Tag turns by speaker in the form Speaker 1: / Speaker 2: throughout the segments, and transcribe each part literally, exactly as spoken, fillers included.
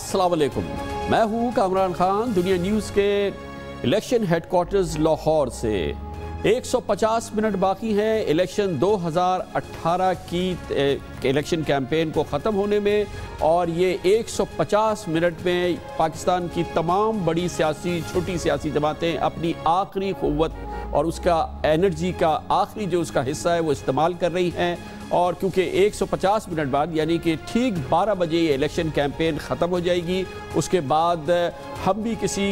Speaker 1: अस्सलाम वालेकुम, मैं हूँ कामरान खान दुनिया न्यूज़ के इलेक्शन हेडक्वार्टर्स लाहौर से। एक सौ पचास मिनट बाकी हैं इलेक्शन दो हज़ार अठारह की इलेक्शन कैंपेन को ख़त्म होने में, और ये एक सौ पचास मिनट में पाकिस्तान की तमाम बड़ी सियासी छोटी सियासी जमातें अपनी आखिरी क़ुव्वत और उसका एनर्जी का आखिरी जो उसका हिस्सा है वो इस्तेमाल कर रही हैं। और क्योंकि एक सौ पचास मिनट बाद यानी कि ठीक बारह बजे ये इलेक्शन कैंपेन ख़त्म हो जाएगी, उसके बाद हम भी किसी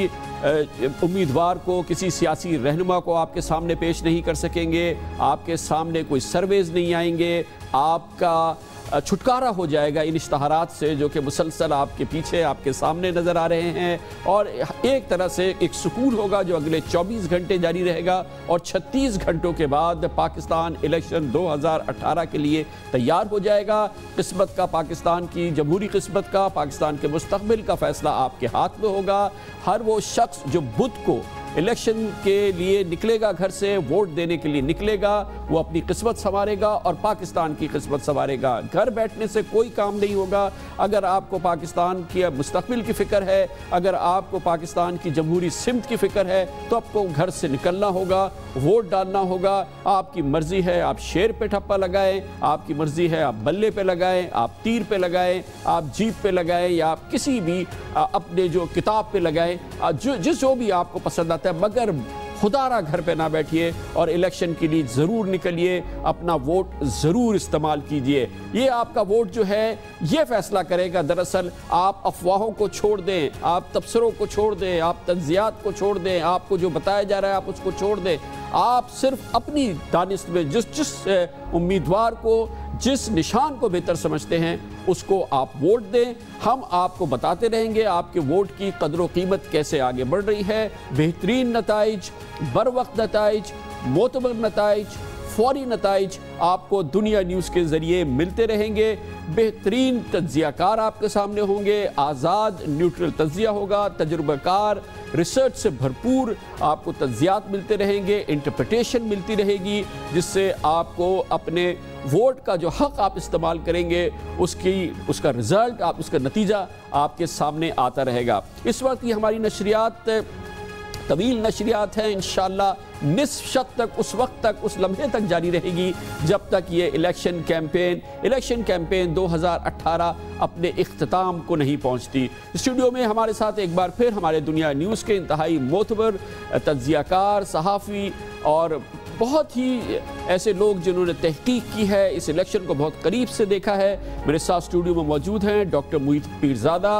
Speaker 1: उम्मीदवार को, किसी सियासी रहनुमा को आपके सामने पेश नहीं कर सकेंगे, आपके सामने कोई सर्वेज नहीं आएंगे, आपका छुटकारा हो जाएगा इन इश्तहारात से जो कि मुसलसल आपके पीछे आपके सामने नज़र आ रहे हैं। और एक तरह से एक सुकून होगा जो अगले चौबीस घंटे जारी रहेगा, और छत्तीस घंटों के बाद पाकिस्तान इलेक्शन दो हज़ार अठारह के लिए तैयार हो जाएगा। किस्मत का, पाकिस्तान की जमहूरी किस्मत का, पाकिस्तान के मुस्तकबिल का फ़ैसला आपके हाथ में होगा। हर वो शख्स जो बुध को इलेक्शन के लिए निकलेगा, घर से वोट देने के लिए निकलेगा, वो अपनी किस्मत संवारेगा और पाकिस्तान की किस्मत संवारेगा। घर बैठने से कोई काम नहीं होगा। अगर आपको पाकिस्तान की मुस्तकबिल की फ़िक्र है, अगर आपको पाकिस्तान की जमहूरी सिमत की फ़िक्र है, तो आपको घर से निकलना होगा, वोट डालना होगा। आपकी मर्ज़ी है आप शेर पे ठप्पा लगाएं, आपकी मर्ज़ी है आप बल्ले पे लगाएं, आप तीर पे लगाएं, आप जीप पे लगाएं, या आप किसी भी अपने जो किताब पे लगाएं, जो जिस जो भी आपको पसंद आता है, मगर खुदारा घर पे ना बैठिए और इलेक्शन के लिए ज़रूर निकलिए, अपना वोट ज़रूर इस्तेमाल कीजिए। ये आपका वोट जो है ये फ़ैसला करेगा। दरअसल आप अफवाहों को छोड़ दें, आप तबसरों को छोड़ दें, आप तज्ज़ियात को छोड़ दें, आपको जो बताया जा रहा है आप उसको छोड़ दें। आप सिर्फ अपनी दानिश में जिस जिस उम्मीदवार को, जिस निशान को बेहतर समझते हैं उसको आप वोट दें। हम आपको बताते रहेंगे आपके वोट की कदर व कीमत कैसे आगे बढ़ रही है। बेहतरीन नताइज, बर वक्त नताइज, मोतबर नताइज, फौरी नताइज आपको दुनिया न्यूज़ के ज़रिए मिलते रहेंगे। बेहतरीन तज्ज़ियाकार आपके सामने होंगे, आज़ाद न्यूट्रल तज्ज़िया होगा, तजुर्बाकार रिसर्च से भरपूर आपको तज्ज़ियात मिलते रहेंगे, इंटरप्रिटेशन मिलती रहेगी, जिससे आपको अपने वोट का जो हक़ आप इस्तेमाल करेंगे उसकी उसका रिज़ल्ट, आप उसका नतीजा आपके सामने आता रहेगा। इस वक्त की हमारी नशरियात तवील नशरियात हैं, इंशाअल्लाह निस्फ शत तक, उस वक्त तक, उस लम्हे तक जारी रहेगी जब तक ये इलेक्शन कैंपेन इलेक्शन कैंपेन दो हज़ार अठारह अपने इख्तिताम को नहीं पहुंचती। स्टूडियो में हमारे साथ एक बार फिर हमारे दुनिया न्यूज़ के इंतहाई मोतबर तज्ज़ियाकार, सहाफ़ी और बहुत ही ऐसे लोग जिन्होंने तहकीक की है, इस इलेक्शन को बहुत करीब से देखा है, मेरे साथ स्टूडियो में मौजूद हैं। डॉक्टर मुईद पीरज़ादा,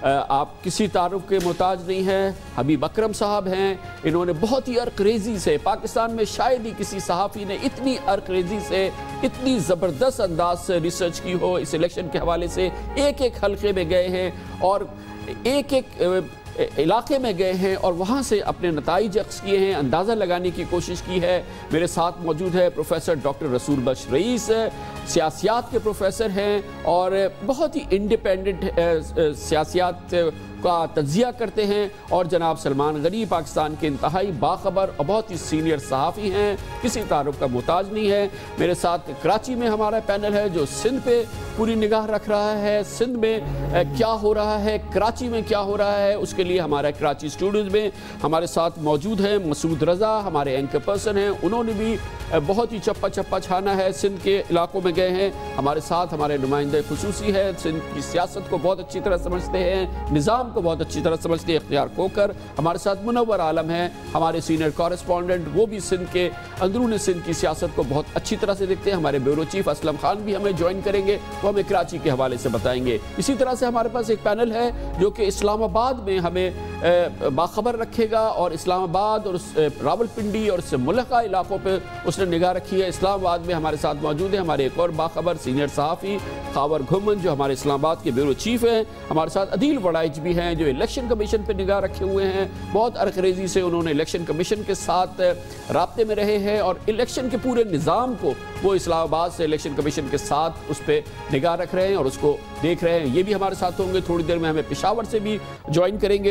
Speaker 1: आप किसी तारुफ के मोहताज नहीं हैं। हबीब अकरम साहब हैं, इन्होंने बहुत ही अर्करेज़ी से, पाकिस्तान में शायद ही किसी सहाफ़ी ने इतनी अर्करेज़ी से, इतनी ज़बरदस्त अंदाज से रिसर्च की हो इस इलेक्शन के हवाले से। एक एक हल्के में गए हैं और एक एक इलाके में गए हैं और वहाँ से अपने नताइज अक्स किए हैं, अंदाज़ा लगाने की कोशिश की है। मेरे साथ मौजूद है प्रोफेसर डॉक्टर रसूल बख्श रईस, सियासियात के प्रोफेसर हैं और बहुत ही इंडिपेंडेंट सियासियात का तज्ज़िया करते हैं, और जनाब सलमान गनी, पाकिस्तान के इंतहाई बाखबर और बहुत ही सीनियर सहाफ़ी हैं, किसी तारुफ का मोहताज नहीं है। मेरे साथ कराची में हमारा पैनल है जो सिंध पे पूरी निगाह रख रहा है, सिंध में क्या हो रहा है, कराची में क्या हो रहा है, उसके लिए हमारे कराची स्टूडियोज़ में हमारे साथ मौजूद हैं मसूद रज़ा, हमारे एंकर पर्सन हैं, उन्होंने भी बहुत ही चप्पा चप्पा छाना है, सिंध के इलाकों में गए हैं। हमारे साथ हमारे नुमाइंदे खुसूसी है, सिंध की सियासत को बहुत अच्छी तरह समझते हैं, निज़ाम को बहुत अच्छी तरह समझते हैं, इख्तियार कोकर। हमारे साथ मुनव्वर आलम है, हमारे सीनियर कॉरेस्पॉन्डेंट, वो भी सिंध के अंदरून सिंध की सियासत को बहुत अच्छी तरह से देखते हैं। हमारे ब्यूरो चीफ असलम खान भी हमें ज्वाइन करेंगे, वो हमें कराची के हवाले से बताएंगे। इसी तरह से हमारे पास एक पैनल है जो कि इस्लामाबाद में हमें बाखबर रखेगा, और इस्लामाबाद और रावलपिंडी और उससे मुल्का इलाकों पर उसने निगाह रखी है। इस्लामाबाद में हमारे साथ मौजूद है हमारे एक और बाखबर सीनियर सहाफ़ी खावर घुमन, जो हमारे इस्लामाबाद के ब्यूरो चीफ हैं। हमारे साथ अदील वड़ाइच भी हैं जो इलेक्शन कमीशन पर निगाह रखे हुए हैं, बहुत अर्करेज़ी से उन्होंने इलेक्शन कमीशन के साथ राब्ते में रहे हैं, और इलेक्शन के पूरे निज़ाम को वो इस्लामाबाद से इलेक्शन कमीशन के साथ उस पर निगाह रख रहे हैं और उसको देख रहे हैं। ये भी हमारे साथ होंगे। थोड़ी देर में हमें पेशावर से भी ज्वाइन करेंगे जनाब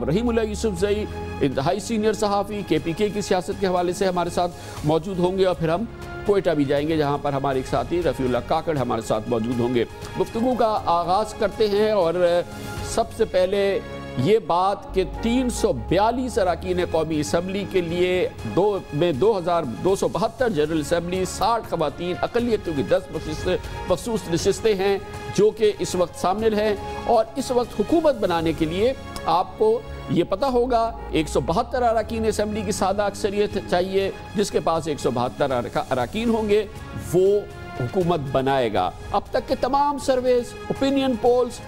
Speaker 1: रहीमुल्लाह यूसुफजई, इंतहाई सीनियर सहाफ़ी, के पी के की सियासत के हवाले से हमारे साथ मौजूद होंगे, और फिर हम कोयटा भी जाएंगे जहाँ पर हमारे एक साथी रफ़ीउल्लाह काकड़ हमारे साथ मौजूद होंगे। गुफ्तगू का आगाज़ करते हैं, और सबसे पहले ये बात कि तीन सौ बयालीस अरकान कौमी असम्बली के लिए दो में दो हज़ार दो सौ बहत्तर जनरल असम्बली, साठ खवातीन, अक़लियतों की दस मखसूस नशिस्तें हैं जो कि इस वक्त शामिल हैं। और इस वक्त हुकूमत बनाने के लिए आपको ये पता होगा एक सौ बहत्तर अरकान असम्बली की सादा अक्सरियत चाहिए, जिसके पास एक सौ बहत्तर अरकान होंगे वो हुकूमत बनाएगा। अब तक के तमाम सर्वेज, ओपिनियन पोल्स,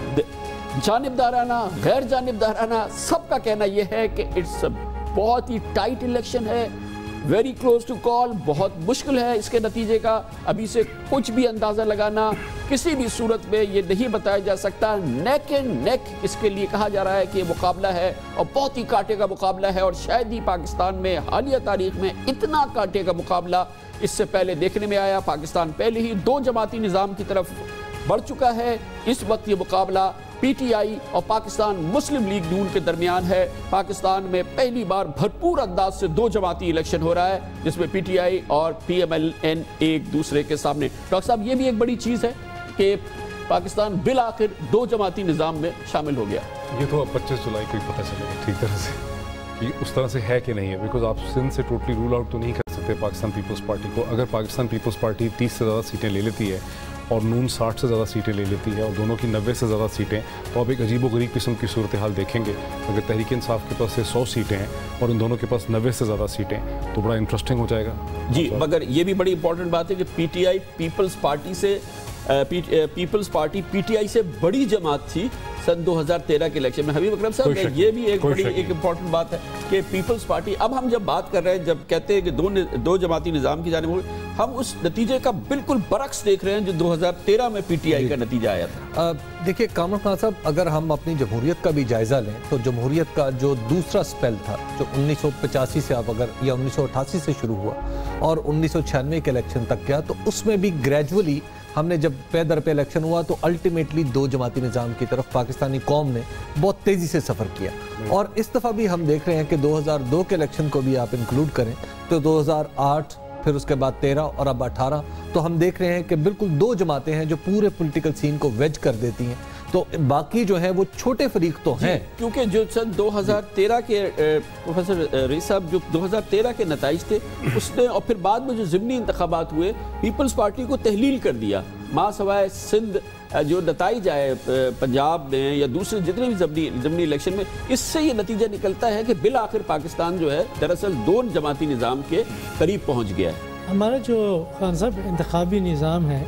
Speaker 1: जानिबदाराना, गैर जानिबदाराना, सबका कहना यह है कि इट्स बहुत ही टाइट इलेक्शन है, वेरी क्लोज टू कॉल, बहुत मुश्किल है इसके नतीजे का अभी से कुछ भी अंदाज़ा लगाना। किसी भी सूरत में ये नहीं बताया जा सकता। नेक एंड नेक इसके लिए कहा जा रहा है कि ये मुकाबला है, और बहुत ही कांटे का मुकाबला है, और शायद ही पाकिस्तान में हालिया तारीख में इतना कांटे का मुकाबला इससे पहले देखने में आया। पाकिस्तान पहले ही दो जमाती निज़ाम की तरफ बढ़ चुका है। इस वक्त ये मुकाबला पी टी आई और पाकिस्तान मुस्लिम लीग नून के दरमियान है। पाकिस्तान में पहली बार भरपूर अंदाज से दो जमाती इलेक्शन हो रहा है, जिसमें पी टी आई और पी एम एल एन एक दूसरे के सामने। डॉक्टर साहब, ये भी एक बड़ी चीज़ है कि पाकिस्तान बिल आखिर दो जमाती निज़ाम में शामिल हो गया।
Speaker 2: ये तो अब पच्चीस जुलाई को ही पता चलेगा ठीक तरह से कि उस तरह से है कि नहीं है, बिकॉज आप सिंध से टोटली रूल आउट तो नहीं कर सकते पाकिस्तान पीपल्स पार्टी को। अगर पाकिस्तान पीपल्स पार्टी तीस से ज़्यादा सीटें ले लेती है और नून साठ से ज़्यादा सीटें ले लेती है, और दोनों की नब्बे से ज़्यादा सीटें, तो आप एक अजीब व गरीब किस्म की सूरत हाल देखेंगे। अगर तहरीक इंसाफ के पास से सौ सीटें हैं और इन दोनों के पास नब्बे से ज़्यादा सीटें, तो बड़ा इंटरेस्टिंग हो जाएगा
Speaker 1: जी। मगर ये भी बड़ी इंपॉर्टेंट बात है कि P T I peoples party से P, peoples party P T I से बड़ी जमात थी सन दो हज़ार तेरह के इलेक्शन में। हबीब अकरम साहब, ये भी एक बड़ी एक इम्पॉर्टेंट बात है कि पीपल्स पार्टी, अब हम जब बात कर रहे हैं, जब कहते हैं कि दो दो जमाती निज़ाम की जानिब हो, हम उस नतीजे का बिल्कुल बरक्स देख रहे हैं जो दो हज़ार तेरह में पी टी आई का नतीजा आया था।
Speaker 3: देखिए कामरान खान साहब, अगर हम अपनी जमहूरियत का भी जायज़ा लें तो जमहूरियत का जो दूसरा स्पेल था, जो उन्नीस सौ पचासी से आप अगर या उन्नीस सौ अट्ठासी से शुरू हुआ और उन्नीस सौ छियानवे के इलेक्शन तक गया, तो उसमें भी ग्रेजुअली हमने जब पे दर पे इलेक्शन हुआ तो अल्टीमेटली दो जमाती निज़ाम की तरफ पाकिस्तानी कौम ने बहुत तेज़ी से सफ़र किया। और इस दफ़ा भी हम देख रहे हैं कि दो हज़ार दो के इलेक्शन को भी आप इंक्लूड करें तो दो हज़ार आठ, फिर उसके बाद तेरह और अब अठारह, तो हम देख रहे हैं कि बिल्कुल दो जमातें हैं जो पूरे पॉलिटिकल सीन को वेज कर देती हैं। तो बाकी जो है वो छोटे फरीक तो हैं,
Speaker 1: क्योंकि जो सन दो हज़ार तेरह के प्रोफेसर रईस साहब जो दो हज़ार तेरह के नताइज थे उसने, और फिर बाद में जो ज़िमनी इंतखाबात हुए, पीपल्स पार्टी को तहलील कर दिया। माँ सवाए सिंध जो नताइज आए पंजाब में या दूसरे जितने भी ज़िमनी ज़िमनी इलेक्शन में, इससे ये नतीजा निकलता है कि बिल आखिर पाकिस्तान जो है दरअसल दो जमाती निज़ाम के करीब पहुँच गया है।
Speaker 4: हमारा जो खान साहब इंतखाबी निज़ाम है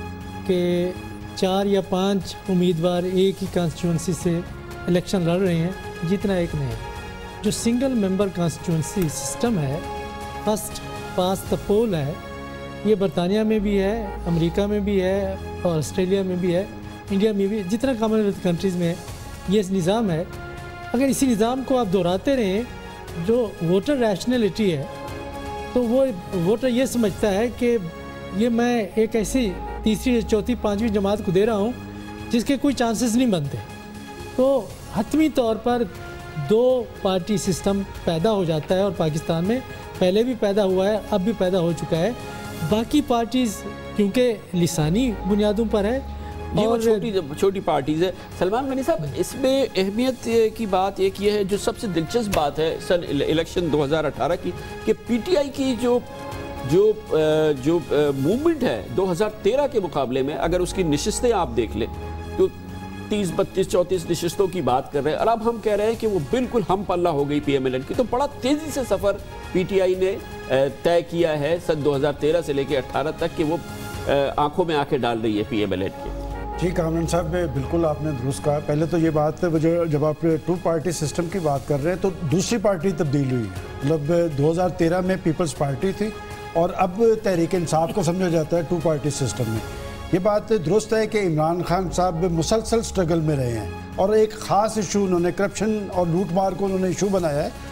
Speaker 4: कि चार या पांच उम्मीदवार एक ही कॉन्स्टिट्यूंसी से इलेक्शन लड़ रहे हैं, जितना एक नहीं। जो सिंगल मेंबर कॉन्स्टिट्यूंसी सिस्टम है, फर्स्ट पास द पोल है, ये बरतानिया में भी है, अमेरिका में भी है, और ऑस्ट्रेलिया में भी है, इंडिया में भी, जितना कॉमनवेल्थ कंट्रीज़ में ये निज़ाम है। अगर इसी निज़ाम को आप दोहराते रहें, जो वोटर रैशनैलिटी है, तो वो वोटर ये समझता है कि ये मैं एक ऐसी तीसरी चौथी पांचवी जमात को दे रहा हूँ जिसके कोई चांसेस नहीं बनते। तो हतमी तौर पर दो पार्टी सिस्टम पैदा हो जाता है, और पाकिस्तान में पहले भी पैदा हुआ है, अब भी पैदा हो चुका है। बाकी पार्टीज़ क्योंकि लिसानी बुनियादों पर है
Speaker 1: और छोटी छोटी पार्टीज़ है। सलमान गनी साहब, इसमें अहमियत की बात एक ये है, जो सबसे दिलचस्प बात है सन इलेक्शन दो हज़ार अठारह की, कि पी टी आई की जो जो जो मूवमेंट है दो हज़ार तेरह के मुकाबले में, अगर उसकी नशिस्तें आप देख लें तो तीस बत्तीस चौंतीस नशिस्तों की बात कर रहे हैं, और अब हम कह रहे हैं कि वो बिल्कुल हम पल्ला हो गई पी एम एल एन की। तो बड़ा तेज़ी से सफ़र पी टी आई ने तय किया है सन दो हज़ार तेरह से लेकर अठारह तक, कि वो आंखों में आंखें डाल रही है पी एम एल एन के।
Speaker 5: जी कामरान साहब, बिल्कुल आपने दुरुस्त कहा। पहले तो ये बात है, जो जब आप टू पार्टी सिस्टम की बात कर रहे हैं तो दूसरी पार्टी तब्दील हुई है। मतलब दो हज़ार तेरह में पीपल्स पार्टी थी और अब तहरीक इंसाफ को समझा जाता है टू पार्टी सिस्टम में। ये बात दुरुस्त है कि इमरान खान साहब मुसलसल स्ट्रगल में रहे हैं, और एक ख़ास इशू उन्होंने करप्शन और लूट मार को उन्होंने इशू बनाया है,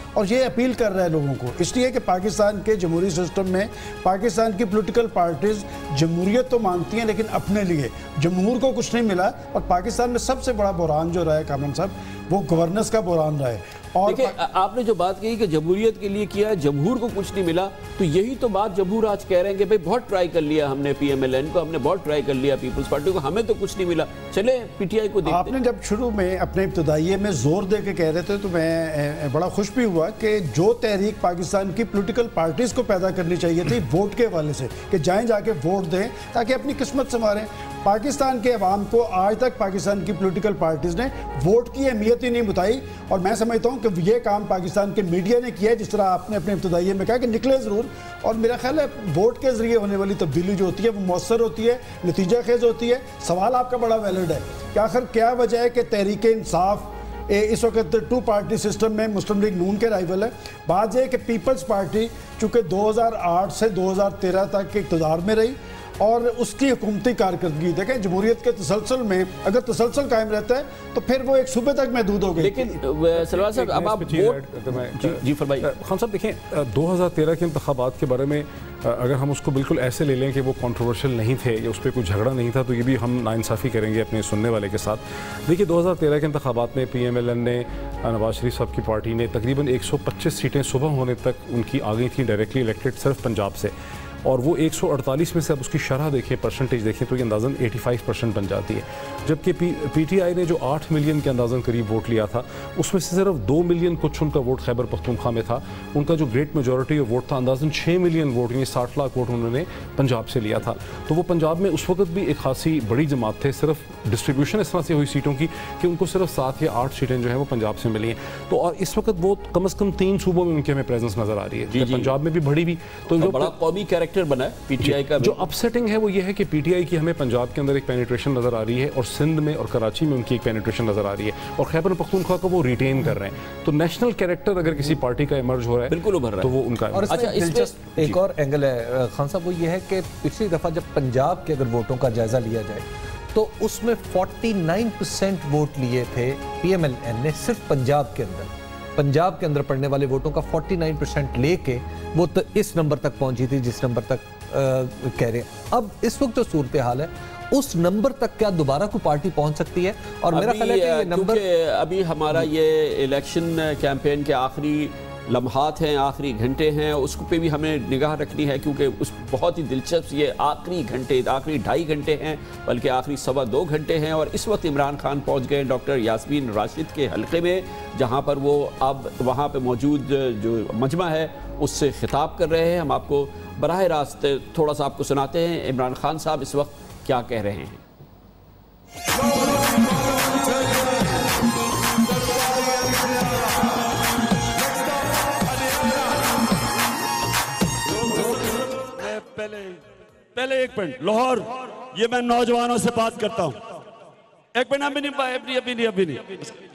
Speaker 5: और ये अपील कर रहा है लोगों को, इसलिए कि पाकिस्तान के जमहूरी सिस्टम में पाकिस्तान की पॉलिटिकल पार्टीज जमहूरियत तो मांगती हैं लेकिन अपने लिए, जमहूर को कुछ नहीं मिला। और पाकिस्तान में सबसे बड़ा बुरान जो रहा है कामरान साहब, वो गवर्नेंस का बुरान रहा है। और
Speaker 1: देखिए, आपने जो बात कही कि जमहूरियत के लिए किया, जमहूर को कुछ नहीं मिला, तो यही तो बात जमहूर आज कह रहे हैं कि भाई बहुत ट्राई कर लिया हमने पीएमएलएन को, हमने बहुत ट्राई कर लिया पीपल्स पार्टी को, हमें तो कुछ नहीं मिला, चले पीटीआई को देखते।
Speaker 5: आपने जब शुरू में अपने इब्तदाइये में जोर दे के कह रहे थे तो मैं बड़ा खुश भी हुआ कि जो तहरीक पाकिस्तान की पॉलिटिकल पार्टीज को पैदा करनी चाहिए थी वोट के हवाले से, कि जाएं जाके वोट दें ताकि अपनी किस्मत संवारें। पाकिस्तान के अवाम को आज तक पाकिस्तान की पॉलिटिकल पार्टीज ने वोट की अहमियत ही नहीं बताई, और मैं समझता हूँ कि ये काम पाकिस्तान के मीडिया ने किया है, जिस तरह आपने अपने इब्तदाइये में कहा कि निकले ज़रूर। और मेरा ख्याल है वोट के ज़रिए होने वाली तब्दीली जो होती है वो मौसर होती है, नतीजा खेज होती है। सवाल आपका बड़ा वैलिड है कि आखिर क्या वजह है कि तहरीक इंसाफ इस वक्त टू पार्टी सिस्टम में मुस्लिम लीग नून के राइवल है। बात यह है कि पीपल्स पार्टी चूँकि दो हज़ार आठ से दो हज़ार तेरह तक इक़्तिदार में रही और उसकी हुकूमती कारकर्दगी देखें, जमहूरियत के तसलसल में अगर तसलसल कायम रहता है तो फिर वो एक सूबे तक महदूद हो गई।
Speaker 1: लेकिन सलमान साहब, अब आप जी फरमाइए।
Speaker 2: खान साहब देखें, दो हज़ार तेरह के इंतखाबात के बारे में अगर हम उसको बिल्कुल ऐसे ले लें कि वो कंट्रोवर्शियल नहीं थे या उस पर कोई झगड़ा नहीं था, तो ये भी हम नाइंसाफ़ी करेंगे अपने सुनने वाले के साथ। देखिए, दो हज़ार तेरह के इंतखाबात में पी एम एल एन ने, नवाज शरीफ साहब की पार्टी ने तकरीबन एक सौ पच्चीस सीटें सुबह होने तक उनकी आ गई थी डायरेक्टली इलेक्टेड सिर्फ पंजाब से, और वो एक सौ अड़तालीस में से अब उसकी शरह देखें, परसेंटेज देखें तो ये अंदाज़न पचासी परसेंट बन जाती है। जबकि पीटीआई ने जो आठ मिलियन के अंदाज़न करीब वोट लिया था, उसमें से सिर्फ दो मिलियन कुछ उनका वोट खैबर पख्तूनख्वा में था। उनका जो ग्रेट मेजॉरिटी ऑफ वोट था, अंदाज़न छः मिलियन वोट यानी साठ लाख वोट उन्होंने पंजाब से लिया था। तो वो पंजाब में उस वक्त भी एक खासी बड़ी जमात थे। सिर्फ डिस्ट्रीब्यूशन इस तरह से हुई सीटों की कि उनको सिर्फ सात या आठ सीटें जो है वो पंजाब से मिली हैं। तो और इस वक्त वो कम अज़ कम तीन सूबों में उनकी हमें प्रेजेंस नज़र आ रही है, पंजाब में भी बढ़ी भी। तो जो
Speaker 1: बड़ा कौमी कैरेक्टर बना है पीटीआई का।
Speaker 2: जो अपसेटिंग है वो ये है कि पीटीआई की हमें पंजाब के अंदर एक पेनिट्रेशन नजर आ रही है और सिंध में और कराची में उनकी एक पेनिट्रेशन नजर आ रही है, और खैबर पख्तूनख्वा को वो रिटेन कर रहे हैं। तो नेशनल कैरेक्टर अगर किसी पार्टी का इमर्ज हो रहा है,
Speaker 1: बिल्कुल उभर रहा है,
Speaker 2: तो वो उनका
Speaker 3: और अच्छा, दिलचस्प एक और एंगल है खान साहब, वो ये है कि पिछली दफ़ा जब पंजाब के अगर वोटों का जायजा लिया जाए तो उसमें उनचास परसेंट वोट लिए थे पीएमएलएन ने सिर्फ पंजाब के अंदर। पंजाब के अंदर पड़ने वाले वोटों का उनचास परसेंट लेके वो तो इस नंबर तक पहुंची थी जिस नंबर तक आ, कह रहे हैं। अब इस वक्त जो सूरत हाल है, उस नंबर तक क्या दोबारा कोई पार्टी पहुंच सकती है? और मेरा ख्याल है कि ये नंबर,
Speaker 1: अभी हमारा ये इलेक्शन कैंपेन के आखिरी लम्हात हैं, आखिरी घंटे हैं, उस पे भी हमें निगाह रखनी है, क्योंकि उस बहुत ही दिलचस्प ये आखिरी घंटे, आखिरी ढाई घंटे हैं, बल्कि आखिरी सवा दो घंटे हैं। और इस वक्त इमरान खान पहुंच गए डॉक्टर यास्मीन राशिद के हल्के में, जहां पर वो अब वहां पे मौजूद जो मजमा है उससे खिताब कर रहे हैं। हम आपको बराह रास्त थोड़ा सा आपको सुनाते हैं इमरान खान साहब इस वक्त क्या कह रहे हैं।
Speaker 6: पहले पहले एक मिनट, लाहौर, ये मैं नौजवानों से बात करता हूं। एक मिनट, अभी नहीं अभी अभी नहीं अभी नहीं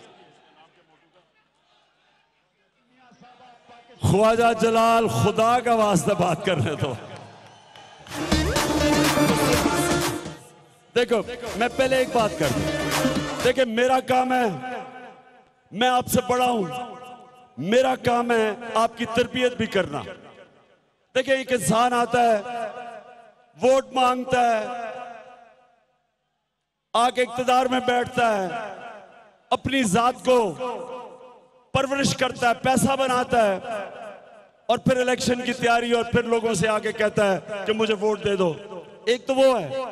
Speaker 6: ख्वाजा जलाल, खुदा का वास्ता बात करने दो। देखो, मैं पहले एक बात कर दूं। देखिए, मेरा काम है, मैं आपसे बड़ा हूं, मेरा काम है आपकी तरबियत भी करना। देखिए, एक इंसान आता है, वोट मांगता है, आके इक्तदार में बैठता है, अपनी जात को परवरिश करता है, पैसा बनाता है, और फिर इलेक्शन की तैयारी, और फिर लोगों से आके कहता है कि मुझे वोट दे दो। एक तो वो है,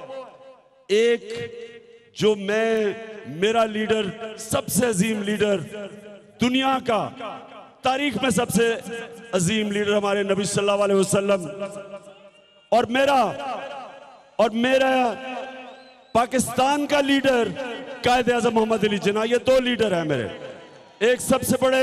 Speaker 6: एक जो मैं, मेरा लीडर, सबसे अजीम लीडर दुनिया का, तारीख में सबसे अजीम लीडर हमारे नबी सल्लल्लाहु अलैहि वसल्लम, और मेरा और मेरा पाकिस्तान का लीडर कायद आज़म मोहम्मद अली जिन्ना। ये दो लीडर हैं मेरे, एक सबसे बड़े,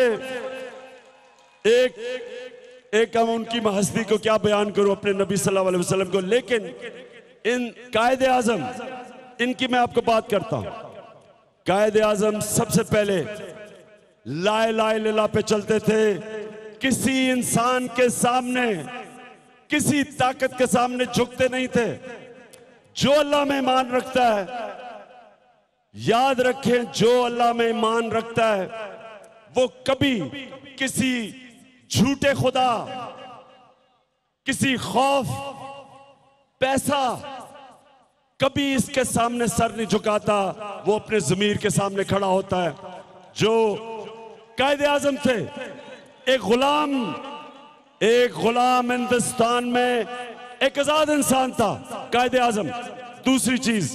Speaker 6: एक एक हम उनकी हस्ती को क्या बयान करूं, अपने नबी सल्लल्लाहु अलैहि वसल्लम को। लेकिन इन कायद आज़म, इनकी मैं आपको बात करता हूं। कायद आज़म सबसे पहले ला इलाहा इल्लल्लाह पे चलते थे। किसी इंसान के सामने, किसी ताकत के सामने झुकते नहीं थे। जो अल्लाह में ईमान रखता है, याद रखें, जो अल्लाह में ईमान रखता है वो कभी किसी झूठे खुदा, किसी खौफ, पैसा कभी इसके सामने सर नहीं झुकाता। वो अपने ज़मीर के सामने खड़ा होता है। जो कायदे आज़म थे, एक गुलाम एक गुलाम हिंदुस्तान में एक आजाद इंसान था कायदे आज़म। दूसरी चीज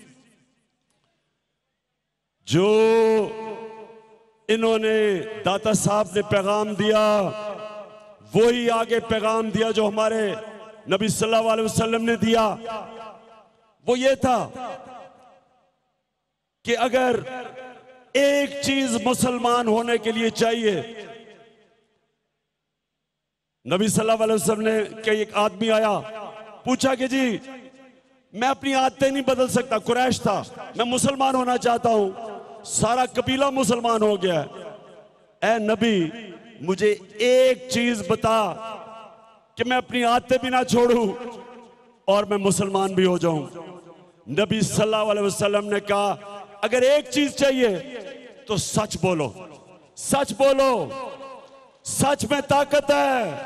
Speaker 6: जो इन्होंने दाता साहब ने पैगाम दिया, वही आगे पैगाम दिया जो हमारे नबी सल्लल्लाहु अलैहि वसल्लम ने दिया। वो ये था कि अगर एक चीज मुसलमान होने के लिए चाहिए, नबी सल्लल्लाहु अलैहि वसल्लम ने कि एक आदमी आया, पूछा कि जी मैं अपनी आदतें नहीं बदल सकता, कुरैश था, मैं मुसलमान होना चाहता हूं, सारा कबीला मुसलमान हो गया है, ऐ नबी मुझे एक चीज बता कि मैं अपनी आदतें भी ना छोड़ूं और मैं मुसलमान भी हो जाऊं। नबी सल्लल्लाहु अलैहि वसल्लम ने कहा अगर एक चीज चाहिए तो सच बोलो, सच बोलो, सच में ताकत है।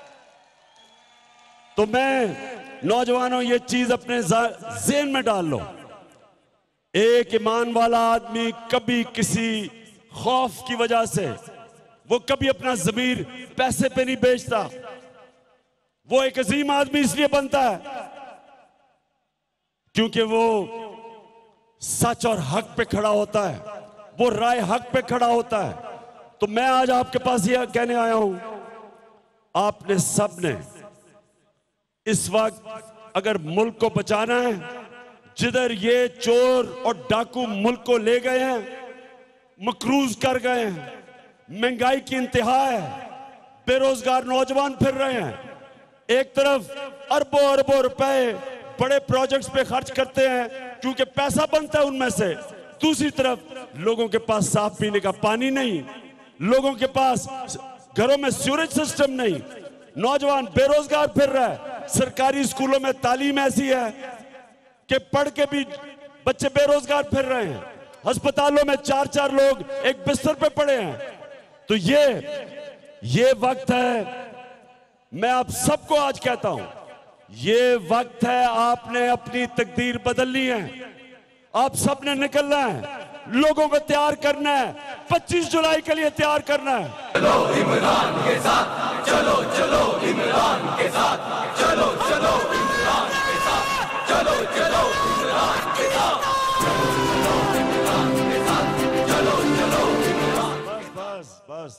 Speaker 6: तो मैं नौजवानों ये चीज अपने ज़हन में डाल लो, एक ईमान वाला आदमी कभी किसी खौफ की वजह से, वो कभी अपना ज़मीर पैसे पे नहीं बेचता। वो एक अजीम आदमी इसलिए बनता है क्योंकि वो सच और हक पे खड़ा होता है, वो राय हक पे खड़ा होता है। तो मैं आज आपके पास ये कहने आया हूं, आपने सब ने इस वक्त अगर मुल्क को बचाना है, जिधर ये चोर और डाकू मुल्क को ले गए हैं, मकरूज कर गए हैं, महंगाई की इंतहा है, बेरोजगार नौजवान फिर रहे हैं, एक तरफ अरबों अरबों रुपए बड़े प्रोजेक्ट्स पे खर्च करते हैं क्योंकि पैसा बनता है उनमें से, दूसरी तरफ लोगों के पास साफ पीने का पानी नहीं, लोगों के पास घरों में सीवरेज सिस्टम नहीं, नौजवान बेरोजगार फिर रहा है, सरकारी स्कूलों में तालीम ऐसी है कि पढ़ के भी बच्चे बेरोजगार फिर रहे हैं, अस्पतालों में चार चार लोग एक बिस्तर पे पड़े हैं। तो ये ये वक्त है, मैं आप सबको आज कहता हूं, ये वक्त है, आपने अपनी तकदीर बदलनी है, आप सबने निकलना है, लोगों को तैयार करना है, पच्चीस जुलाई के लिए तैयार करना है।
Speaker 7: चलो इमरान के साथ, चलो चलो इमरान के साथ, चलो चलो इमरान के साथ, चलो चलो इमरान के साथ, चलो चलो इमरान के साथ, चलो चलो इमरान।
Speaker 6: बस बस बस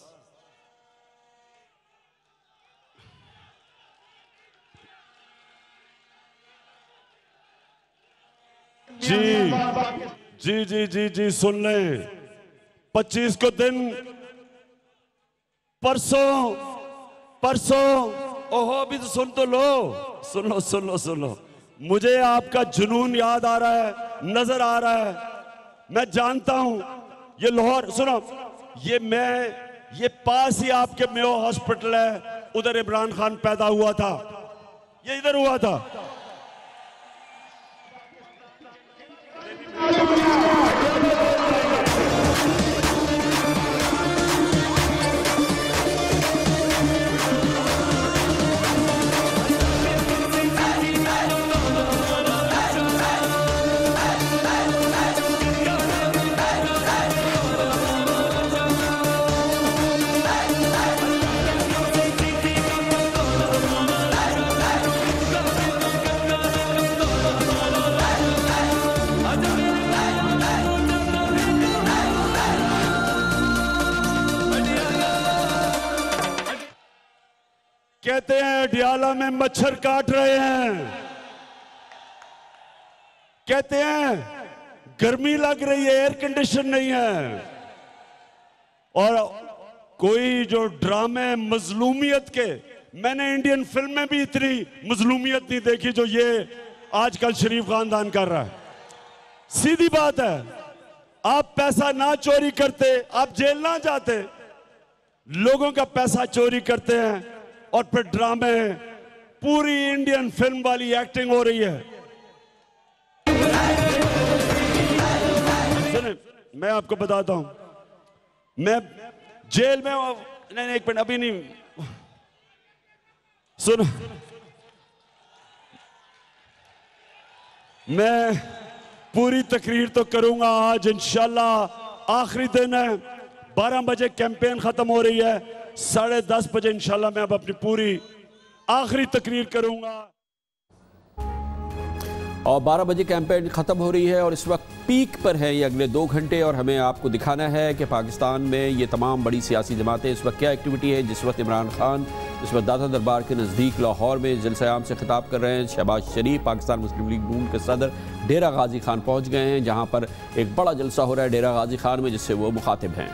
Speaker 6: जी जी जी जी जी सुन लें, पच्चीस को दिन परसों परसों ओहो अभी तो सुन तो लो, सुन लो सुन लो सुन लो, मुझे आपका जुनून याद आ रहा है, नजर आ रहा है, मैं जानता हूं ये लाहौर, सुनो ये मैं ये पास ही आपके मेयो हॉस्पिटल है, उधर इमरान खान पैदा हुआ था, ये इधर हुआ था। कहते हैं डियाला में मच्छर काट रहे हैं, कहते हैं गर्मी लग रही है, एयर कंडीशन नहीं है, और कोई जो ड्रामे मजलूमियत के, मैंने इंडियन फिल्म में भी इतनी मजलूमियत नहीं देखी जो ये आजकल शरीफ खानदान कर रहा है। सीधी बात है, आप पैसा ना चोरी करते, आप जेल ना जाते, लोगों का पैसा चोरी करते हैं और फिर ड्रामे, पूरी इंडियन फिल्म वाली एक्टिंग हो रही है। सुने, मैं आपको बताता हूं, मैं जेल में नहीं, नहीं एक मिनट अभी नहीं, सुन, मैं पूरी तकरीर तो करूंगा आज इंशाल्लाह। आखिरी दिन है, बारह बजे कैंपेन खत्म हो रही है, साढ़े दस बजे इंशाल्लाह मैं अब अपनी पूरी आखिरी तकरीर करूंगा।
Speaker 1: और बारह बजे कैंपेन ख़त्म हो रही है और इस वक्त पीक पर है ये अगले दो घंटे, और हमें आपको दिखाना है कि पाकिस्तान में ये तमाम बड़ी सियासी जमातें इस वक्त क्या एक्टिविटी है। जिस वक्त इमरान खान इस वक्त दाता दरबार के नज़दीक लाहौर में जलसा आम से खिताब कर रहे हैं, शहबाज शरीफ पाकिस्तान मुस्लिम लीग नून के सदर डेरा गाजी खान पहुँच गए हैं, जहाँ पर एक बड़ा जलसा हो रहा है डेरा गाजी खान में, जिससे वो मुखातिब हैं।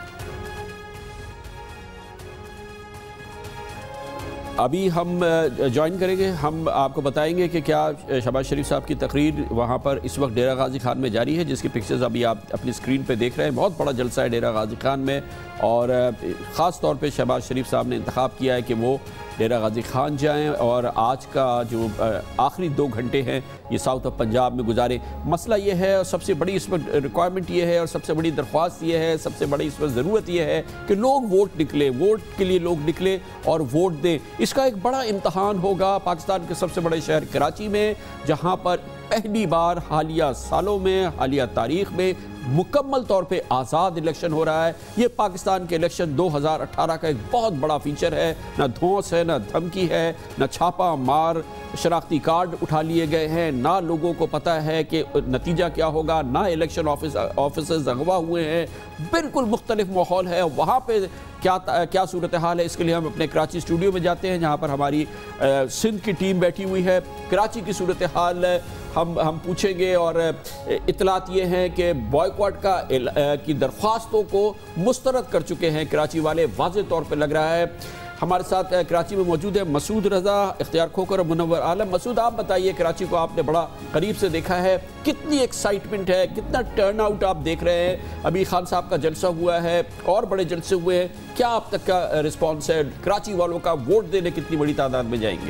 Speaker 1: अभी हम ज्वाइन करेंगे, हम आपको बताएंगे कि क्या शहबाज शरीफ साहब की तकरीर वहाँ पर इस वक्त डेरा गाजी खान में जारी है, जिसकी पिक्चर्स अभी आप अपनी स्क्रीन पे देख रहे हैं। बहुत बड़ा जलसा है डेरा गाजी खान में, और ख़ास तौर पे शहबाज शरीफ साहब ने इंतखाब किया है कि वो डेरा गाजी खान जाएं और आज का जो आखिरी दो घंटे हैं ये साउथ ऑफ पंजाब में गुजारें। मसला ये है और सबसे बड़ी इस वक्त रिक्वायरमेंट ये है और सबसे बड़ी दरख्वास्त ये है, सबसे बड़ी इस वक्त ज़रूरत ये है कि लोग वोट निकले, वोट के लिए लोग निकले और वोट दें। इसका एक बड़ा इम्तहान होगा पाकिस्तान के सबसे बड़े शहर कराची में, जहाँ पर पहली बार हालिया सालों में, हालिया तारीख में मुकम्मल तौर पे आज़ाद इलेक्शन हो रहा है। ये पाकिस्तान के इलेक्शन दो हज़ार अठारह का एक बहुत बड़ा फीचर है। ना धौंस है, ना धमकी है, ना छापा मार शनाख्ती कार्ड उठा लिए गए हैं, ना लोगों को पता है कि नतीजा क्या होगा, ना इलेक्शन ऑफिस ऑफिसर्स अगवा हुए हैं। बिल्कुल मुख्तलिफ माहौल है। वहाँ पे क्या क्या सूरत हाल है, इसके लिए हम अपने कराची स्टूडियो में जाते हैं, जहाँ पर हमारी सिंध की टीम बैठी हुई है। कराची की सूरत हाल हम हम पूछेंगे, और इतलात ये हैं कि बॉयकॉट का की दरख्वास्तों को मुस्तरद कर चुके हैं कराची वाले, वाज़ेह तौर पर लग रहा है। हमारे साथ कराची में मौजूद है मसूद रज़ा, इख्तियार खोकर और मुनव्वर आलम। मसूद, आप बताइए, कराची को आपने बड़ा करीब से देखा है, कितनी एक्साइटमेंट है, कितना टर्न आउट आप देख रहे हैं? अभी खान साहब का जलसा हुआ है और बड़े जलसे हुए हैं, क्या आप तक का रिस्पॉन्स है? कराची वालों का वोट देने कितनी बड़ी तादाद में जाएंगे?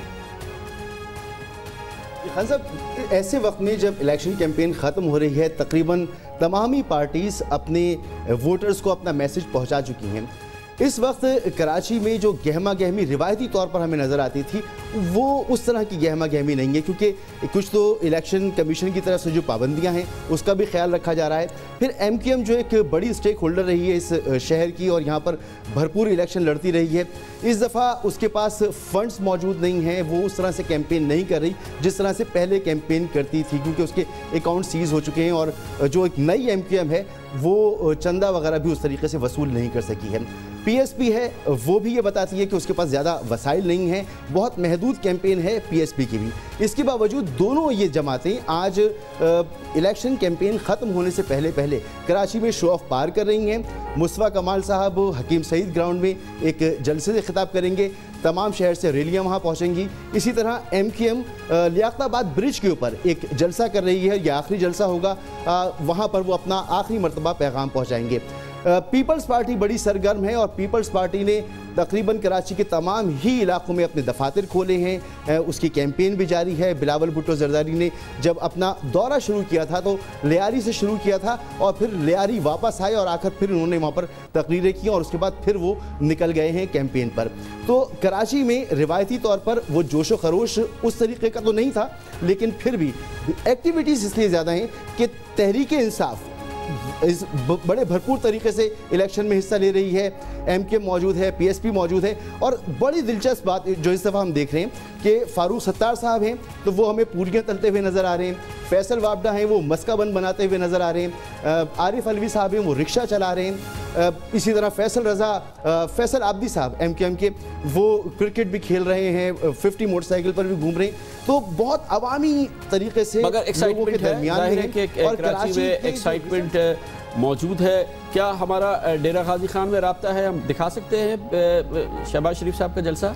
Speaker 8: खान साहब, ऐसे वक्त में जब इलेक्शन कैंपेन ख़त्म हो रही है, तकरीबन तमाम ही पार्टीज़ अपने वोटर्स को अपना मैसेज पहुंचा चुकी हैं। इस वक्त कराची में जो गहमा गहमी रिवायती तौर पर हमें नज़र आती थी, वो उस तरह की गहमा गहमी नहीं है, क्योंकि कुछ तो इलेक्शन कमीशन की तरफ से जो पाबंदियां हैं उसका भी ख्याल रखा जा रहा है। फिर एम क्यू एम जो एक बड़ी स्टेक होल्डर रही है इस शहर की और यहाँ पर भरपूर इलेक्शन लड़ती रही है, इस दफ़ा उसके पास फंड्स मौजूद नहीं हैं, वो उस तरह से कैंपेन नहीं कर रही जिस तरह से पहले कैंपेन करती थी, क्योंकि उसके अकाउंट सीज हो चुके हैं और जो एक नई एम क्यू एम है वो चंदा वगैरह भी उस तरीके से वसूल नहीं कर सकी है। पी एस पी है वो भी ये बताती है कि उसके पास ज़्यादा वसाइल नहीं हैं, बहुत महदूद कैंपेन है पी एस पी की भी। इसके बावजूद दोनों ये जमातें आज इलेक्शन कैंपेन ख़त्म होने से पहले पहले कराची में शो ऑफ पार कर रही हैं। मुस्तफ़ा कमाल साहब हकीम सईद ग्राउंड में एक जलसे से खिताब करेंगे, तमाम शहर से रैलियां वहां पहुंचेंगी। इसी तरह M Q M Liaquatabad bridge के ऊपर एक जलसा कर रही है, यह आखिरी जलसा होगा, वहां पर वो अपना आखिरी मरतबा पैगाम पहुंचाएंगे। पीपल्स पार्टी बड़ी सरगर्म है और पीपल्स पार्टी ने तकरीबन कराची के तमाम ही इलाकों में अपने दफातर खोले हैं, उसकी कैंपेन भी जारी है। बिलावल भुट्टो जरदारी ने जब अपना दौरा शुरू किया था तो लियारी से शुरू किया था और फिर लियारी वापस आए और आकर फिर उन्होंने वहाँ पर तकरीरें की और उसके बाद फिर वो निकल गए हैं कैंपेन पर। तो कराची में रिवायती तौर पर वो जोशो खरोश उस तरीके का तो नहीं था, लेकिन फिर भी एक्टिविटीज़ इसलिए ज़्यादा हैं कि तहरीक इंसाफ इस बड़े भरपूर तरीके से इलेक्शन में हिस्सा ले रही है। एम के मौजूद है, पी एस पी मौजूद है, और बड़ी दिलचस्प बात जो इस दफ़ा हम देख रहे हैं कि फारूक सत्तार साहब हैं तो वो हमें पूरियाँ तलते हुए नज़र आ रहे हैं, फैसल वाबडा हैं वो मस्का बंद बनाते हुए नज़र आ रहे हैं, आरिफ अलवी साहब हैं वो रिक्शा चला रहे हैं, इसी तरह फैसल रज़ा फैसल आबदी साहब एम के एम के वो क्रिकेट भी खेल रहे हैं, फिफ्टी मोटरसाइकिल पर भी घूम रहे हैं। तो बहुत अवामी तरीके से
Speaker 1: मगर एक्साइटमेंट है, है कि और कराची में एक्साइटमेंट मौजूद है। क्या हमारा डेरा गाजी खान में राब्ता है, हम दिखा सकते हैं शहबाज शरीफ साहब का जलसा?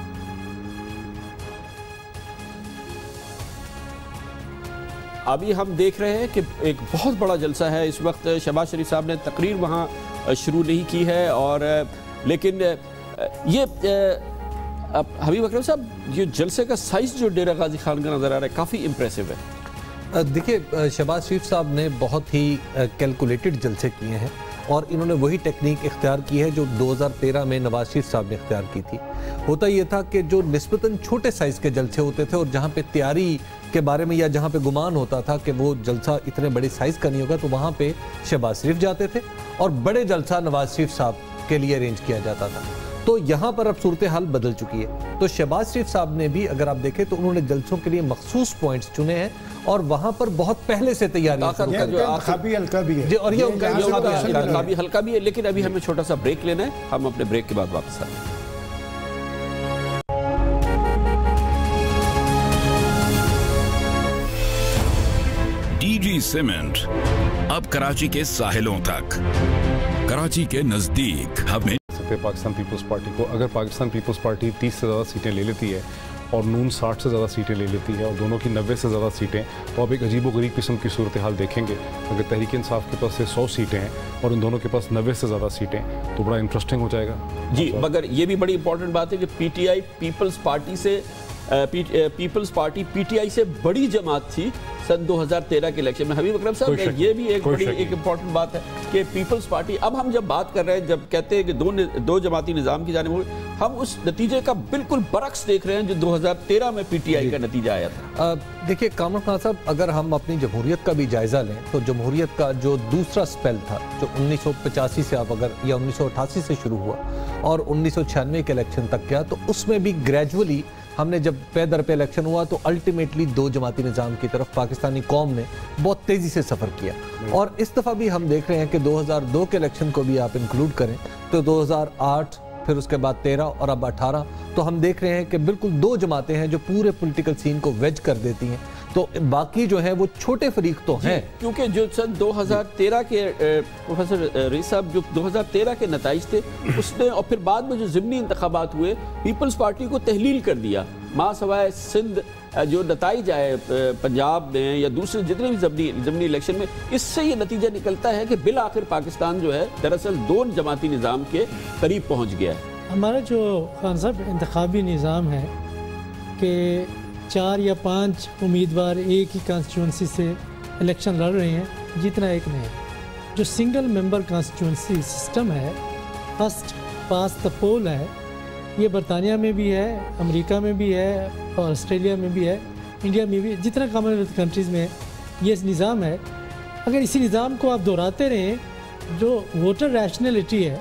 Speaker 1: अभी हम देख रहे हैं कि एक बहुत बड़ा जलसा है इस वक्त। शहबाज शरीफ साहब ने तकरीर वहाँ शुरू नहीं की है, और लेकिन ये हबीब अकरम साहब, ये जलसे का साइज़ जो डेरा गाजी खान का नज़र आ रहा है काफ़ी इम्प्रेसिव है।
Speaker 3: देखिए, शहबाज शरीफ साहब ने बहुत ही कैलकुलेटेड जलसे किए हैं और इन्होंने वही टेक्निक इख्तियार की है जो दो हज़ार तेरह में नवाज शरीफ साहब ने इख्तियार की थी। होता ये था कि जो निस्बतन छोटे साइज़ के जलसे होते थे और जहाँ पे तैयारी के बारे में या जहाँ पे गुमान होता था कि वो जलसा इतने बड़े साइज़ का नहीं होगा, तो वहाँ पे शहबाज शरीफ जाते थे और बड़े जलसा नवाज शरीफ साहब के लिए अरेंज किया जाता था। तो यहाँ पर अब सूरत हाल बदल चुकी है। तो शहबाज शरीफ साहब ने भी, अगर आप देखें तो उन्होंने जलसों के लिए मखसूस पॉइंट्स चुने हैं और वहाँ पर बहुत पहले से तैयारी
Speaker 5: हल्का भी हल्का भी है
Speaker 3: और ये उनका
Speaker 1: भी हल्का भी है। लेकिन अभी हमें छोटा सा ब्रेक लेना है, हम अपने ब्रेक के बाद वापस आते हैं।
Speaker 9: डीजी सीमेंट अब कराची के साहिलों तक, कराची के नजदीक हमें
Speaker 2: पाकिस्तान पीपल्स पार्टी को, अगर पाकिस्तान पीपल्स पार्टी तीस से ज़्यादा सीटें ले लेती है और नून साठ से ज़्यादा सीटें ले लेती है और दोनों की नब्बे से ज़्यादा सीटें, तो आप एक अजीब व गरीब किस्म की सूरत हाल देखेंगे। अगर तहरीक इंसाफ के पास से सौ सीटें हैं और इन दोनों के पास नब्बे से ज़्यादा सीटें, तो बड़ा इंटरेस्टिंग हो जाएगा
Speaker 1: जी। मगर ये भी बड़ी इंपॉर्टेंट बात है कि पीटीआई पीपल्स पार्टी से पी, पीपल्स पार्टी पीटीआई से बड़ी जमात थी सन दो हज़ार तेरह के इलेक्शन में। हबीब अकरम साहब, ये भी एक बड़ी एक इम्पॉर्टेंट बात है कि पीपल्स पार्टी, अब हम जब बात कर रहे हैं, जब कहते हैं कि दो दो जमाती निज़ाम की जानिब, हम उस नतीजे का बिल्कुल बरक्स देख रहे हैं जो दो हज़ार तेरह में पीटीआई का नतीजा आया था।
Speaker 3: देखिए कामरान खान साहब, अगर हम अपनी जमहूरियत का भी जायज़ा लें तो जमहूरियत का जो दूसरा स्पेल था, जो उन्नीस सौ पचासी से आप अगर या उन्नीस सौ अठासी से शुरू हुआ और उन्नीस सौ छियानवे के इलेक्शन तक गया, तो उसमें भी ग्रेजुअली हमने जब पे दर पे इलेक्शन हुआ तो अल्टीमेटली दो जमाती निज़ाम की तरफ पाकिस्तानी कौम ने बहुत तेज़ी से सफ़र किया। और इस दफ़ा भी हम देख रहे हैं कि दो हज़ार दो के इलेक्शन को भी आप इंक्लूड करें तो दो हज़ार आठ, फिर उसके बाद तेरह और अब अठारह, तो हम देख रहे हैं कि बिल्कुल दो जमातें हैं जो पूरे पॉलिटिकल सीन को वेज कर देती हैं। तो बाकी जो है वो छोटे फरीक तो हैं,
Speaker 1: क्योंकि जो सन दो हज़ार तेरह के प्रोफेसर रईस साहब जो दो हज़ार तेरह के नताइज थे उसने, और फिर बाद में जो ज़िमनी इंतखाबात हुए, पीपल्स पार्टी को तहलील कर दिया। माँ सवाए सिंध जो नताइज आए पंजाब में या दूसरे जितने भी ज़िमनी ज़िमनी इलेक्शन में, इससे ये नतीजा निकलता है कि बिल आखिर पाकिस्तान जो है दरअसल दो जमाती निज़ाम के करीब पहुँच गया है।
Speaker 4: हमारा जो खान साहब इंतखाबी निज़ाम है कि चार या पांच उम्मीदवार एक ही कॉन्स्टिट्यूंसी से इलेक्शन लड़ रहे हैं, जीतना एक नहीं है। जो सिंगल मेंबर कॉन्स्टिट्यूंसी सिस्टम है, फर्स्ट पास द पोल है, ये बरतानिया में भी है, अमेरिका में भी है और ऑस्ट्रेलिया में भी है, इंडिया में भी, जितना कॉमनवेल्थ कंट्रीज़ में ये निज़ाम है। अगर इसी निज़ाम को आप दोहराते रहें, जो वोटर रैशनैलिटी है,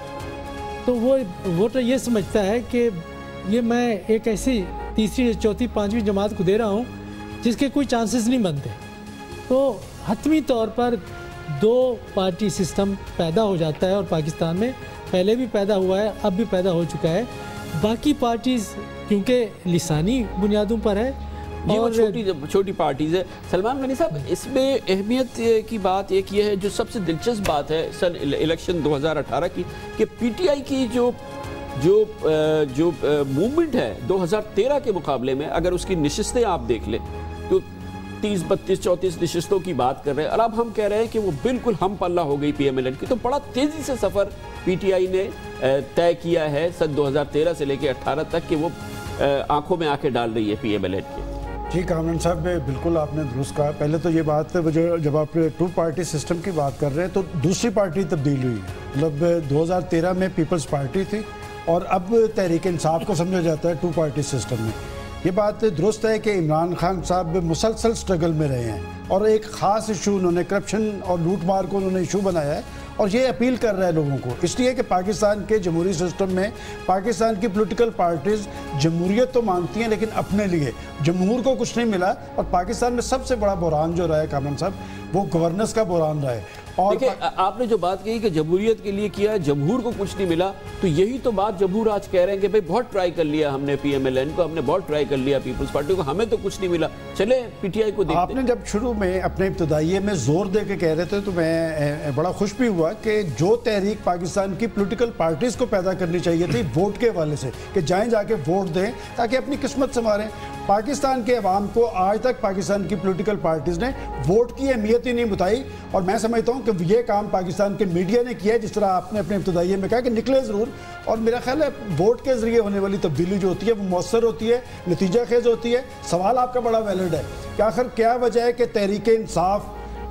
Speaker 4: तो वो वोटर ये समझता है कि ये मैं एक ऐसी तीसरी चौथी पांचवी जमात को दे रहा हूँ जिसके कोई चांसेस नहीं बनते। तो हतमी तौर पर दो पार्टी सिस्टम पैदा हो जाता है और पाकिस्तान में पहले भी पैदा हुआ है, अब भी पैदा हो चुका है। बाकी पार्टीज़ क्योंकि लिसानी बुनियादों पर है
Speaker 1: और छोटी छोटी पार्टीज़ है। सलमान गनी साहब, इसमें अहमियत की बात एक ये है, जो सबसे दिलचस्प बात है सन इलेक्शन दो हज़ार अठारह की, कि पीटीआई की जो जो जो मूवमेंट है दो हज़ार तेरह के मुकाबले में, अगर उसकी नशिस्तें आप देख लें तो तीस बत्तीस चौंतीस नशिस्तों की बात कर रहे हैं, और अब हम कह रहे हैं कि वो बिल्कुल हम पल्ला हो गई पीएमएलएन की। तो बड़ा तेज़ी से सफ़र पीटीआई ने तय किया है सन दो हज़ार तेरह से लेकर अठारह तक, कि वो आंखों में आंखें डाल रही है पीएमएलएन के।
Speaker 5: जी कामरान साहब, बिल्कुल आपने दुरुस्त कहा। पहले तो ये बात है, जो जब आप टू पार्टी सिस्टम की बात कर रहे हैं तो दूसरी पार्टी तब्दील हुई है। मतलब दो हज़ार तेरह में पीपल्स पार्टी थी और अब तहरीक इंसाफ को समझा जाता है टू पार्टी सिस्टम में। ये बात दुरुस्त है कि इमरान खान साहब मुसलसल स्ट्रगल में रहे हैं और एक ख़ास इशू उन्होंने करप्शन और लूट मार को उन्होंने इशू बनाया है, और ये अपील कर रहा है लोगों को, इसलिए कि पाकिस्तान के जमहूरी सिस्टम में पाकिस्तान की पॉलिटिकल पार्टीज़ जमहूरियत तो मांगती हैं लेकिन अपने लिए जमहूर को कुछ नहीं मिला। और पाकिस्तान में सबसे बड़ा बुरान जो रहा है कामरान साहब, वो गवर्नेंस का बुरान रहा है। और
Speaker 1: देखिए, आपने जो बात कही कि जमहूरियत के लिए किया, जमहूर को कुछ नहीं मिला, तो यही तो बात जमहूर आज कह रहे हैं कि भाई बहुत ट्राई कर लिया हमने पीएमएलएन को, हमने बहुत ट्राई कर लिया पीपल्स पार्टी को, हमें तो कुछ नहीं मिला, चले पीटीआई को देखते।
Speaker 5: आपने जब शुरू में अपने इब्तदाइये में जोर दे के कह रहे थे तो मैं बड़ा खुश भी हुआ कि जो तहरीक पाकिस्तान की पॉलिटिकल पार्टीज़ को पैदा करनी चाहिए थी वोट के हवाले से, कि जाएँ जाके वोट दें ताकि अपनी किस्मत संवारें। पाकिस्तान के अवाम को आज तक पाकिस्तान की पॉलिटिकल पार्टीज़ ने वोट की अहमियत ही नहीं बताई, और मैं समझता हूँ कि ये काम पाकिस्तान के मीडिया ने किया है। जिस तरह आपने अपने इब्तदाइये में कहा कि निकले ज़रूर, और मेरा ख्याल है वोट के ज़रिए होने वाली तब्दीली जो होती है वो मौसर होती है, नतीजा खेज होती है। सवाल आपका बड़ा वैलिड है कि आखिर क्या वजह है कि तहरीक इंसाफ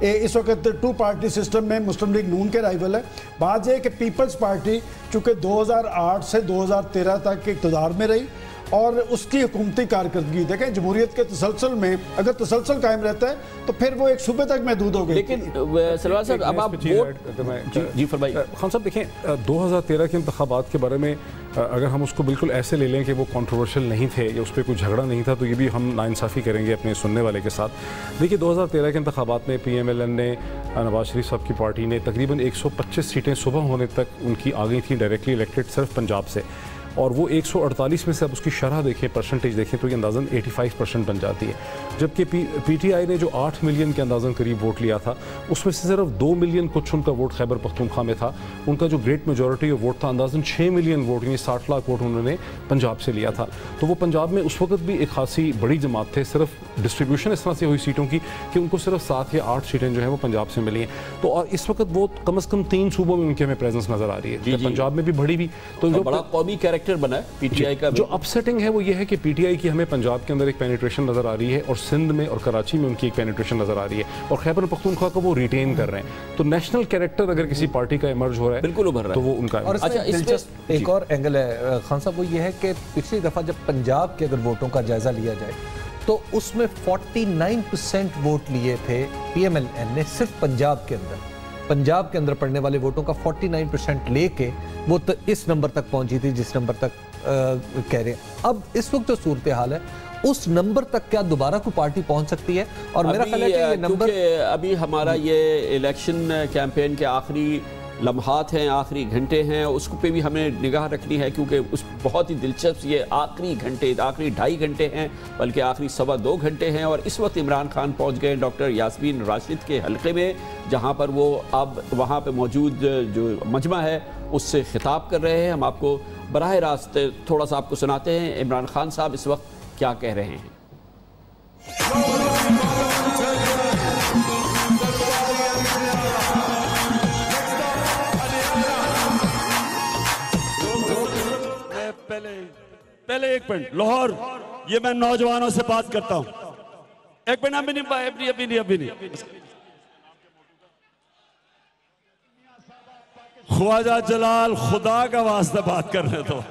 Speaker 5: इस वक्त टू पार्टी सिस्टम में मुस्लिम लीग नून के राइवल है। बात यह है कि पीपल्स पार्टी चूँकि दो हज़ार आठ से दो हज़ार तेरह तक इक़्तिदार में रही और उसकी हुकूमती कारकर्दगी देखें, जमहूरियत के तसलसल में अगर तसलसल कायम रहता है तो फिर वो एक सूबे तक महदूद हो गई।
Speaker 1: लेकिन सलमान साहब अब आप जी फरमाइए।
Speaker 2: खान साहब देखें, दो हज़ार तेरह के इंतखाबात के बारे में अगर हम उसको बिल्कुल ऐसे ले लें कि वो कंट्रोवर्शियल नहीं थे या उस पर कोई झगड़ा नहीं था, तो ये भी हम नाइंसाफ़ी करेंगे अपने सुनने वाले के साथ। देखिए, दो हज़ार तेरह के इंतखाबात में पी एम एल एन ने, नवाज शरीफ साहब की पार्टी ने तकरीबन एक सौ पच्चीस सीटें सुबह होने तक उनकी आ गई थी डायरेक्टली इलेक्टेड सिर्फ पंजाब से, और वो एक सौ अड़तालीस में से अब उसकी शरह देखें, परसेंटेज देखें तो ये अंदाज़न पचासी परसेंट बन जाती है। जबकि पी टी आई ने जो आठ मिलियन के अंदाज़न करीब वोट लिया था, उसमें से सिर्फ दो मिलियन कुछ उनका वोट खैबर पख्तूनख्वा में था। उनका जो ग्रेट मेजॉरिटी ऑफ वोट था, अंदाज़न छः मिलियन वोट यानी साठ लाख वोट उन्होंने पंजाब से लिया था। तो वो पंजाब में उस वक्त भी एक खासी बड़ी जमात थे। सिर्फ डिस्ट्रीब्यूशन इस तरह से हुई सीटों की कि उनको सिर्फ सात या आठ सीटें जो है वो पंजाब से मिली हैं। तो और इस वक्त वो कम अज़ कम तीन सूबों में उनके हमें प्रेजेंस नज़र आ रही है, पंजाब में भी बढ़ी भी। तो जो
Speaker 1: बड़ा कौमी कैरेक्टर बना है पीटीआई का,
Speaker 2: जो अपसेटिंग है वो ये है कि पीटीआई की हमें पंजाब के अंदर एक पेनिट्रेशन नजर आ रही है और सिंध में और कराची में उनकी एक पेनिट्रेशन नजर आ रही है, और खैबर पख्तूनख्वा को वो रिटेन कर रहे हैं। तो नेशनल कैरेक्टर अगर किसी पार्टी का इमर्ज हो रहा है,
Speaker 1: बिल्कुल उभर रहा है,
Speaker 2: तो वो उनका
Speaker 3: और अच्छा, दिलचस्प एक और एंगल है खान साहब, वो ये है कि पिछली दफा जब पंजाब के अगर वोटों का जायजा लिया जाए तो उसमें उनचास परसेंट वोट लिए थे पी एम एल एन ने सिर्फ पंजाब के अंदर। पंजाब के अंदर पड़ने वाले वोटों का उनचास परसेंट लेके वो तो इस नंबर तक पहुंची थी जिस नंबर तक आ, कह रहे हैं। अब इस वक्त जो सूरत हाल है, उस नंबर तक क्या दोबारा कोई पार्टी पहुंच सकती है? और मेरा ख्याल है कि ये नंबर
Speaker 1: अभी हमारा ये इलेक्शन कैंपेन के आखिरी लम्हात हैं, आखिरी घंटे हैं, उस पे भी हमें निगाह रखनी है, क्योंकि उस बहुत ही दिलचस्प ये आखिरी घंटे, आखिरी ढाई घंटे हैं, बल्कि आखिरी सवा दो घंटे हैं। और इस वक्त इमरान खान पहुंच गए डॉक्टर यास्मीन राशिद के हल्के में, जहां पर वो अब वहां पे मौजूद जो मजमा है उससे खिताब कर रहे हैं। हम आपको बराह रास्त थोड़ा सा आपको सुनाते हैं इमरान खान साहब इस वक्त क्या कह रहे हैं।
Speaker 6: पहले पहले एक मिनट, लाहौर, ये मैं नौजवानों से बात करता हूं। एक मिनट, अभी नहीं अभी अभी नहीं अभी नहीं ख्वाजा जलाल, खुदा का वास्ता बात कर रहे तो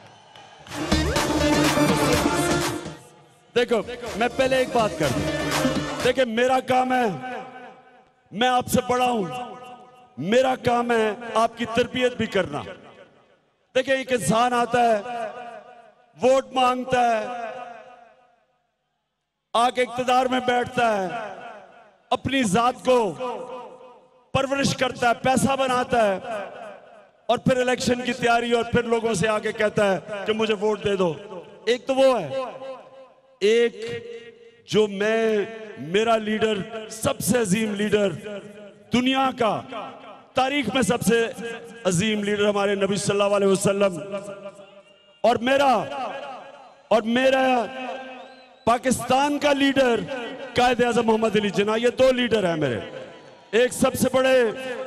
Speaker 6: देखो, मैं पहले एक बात कर दूं। देखिए, मेरा काम है, मैं आपसे बड़ा हूं, मेरा काम है आपकी तरबियत भी करना। देखिए, एक इंसान आता है, वोट मांगता है, आके इक्तदार में बैठता है, अपनी जात को परवरिश करता है, पैसा बनाता है, और फिर इलेक्शन की तैयारी, और फिर लोगों से आके कहता है कि मुझे वोट दे दो। एक तो वो है, एक जो मैं, मेरा लीडर, सबसे अजीम लीडर दुनिया का, तारीख में सबसे अजीम लीडर हमारे नबी सल्लल्लाहु अलैहि वसल्लम, और मेरा और मेरा पाकिस्तान का लीडर कायद आज़म मोहम्मद अली जिन्ना, ये दो लीडर हैं मेरे। एक सबसे बड़े,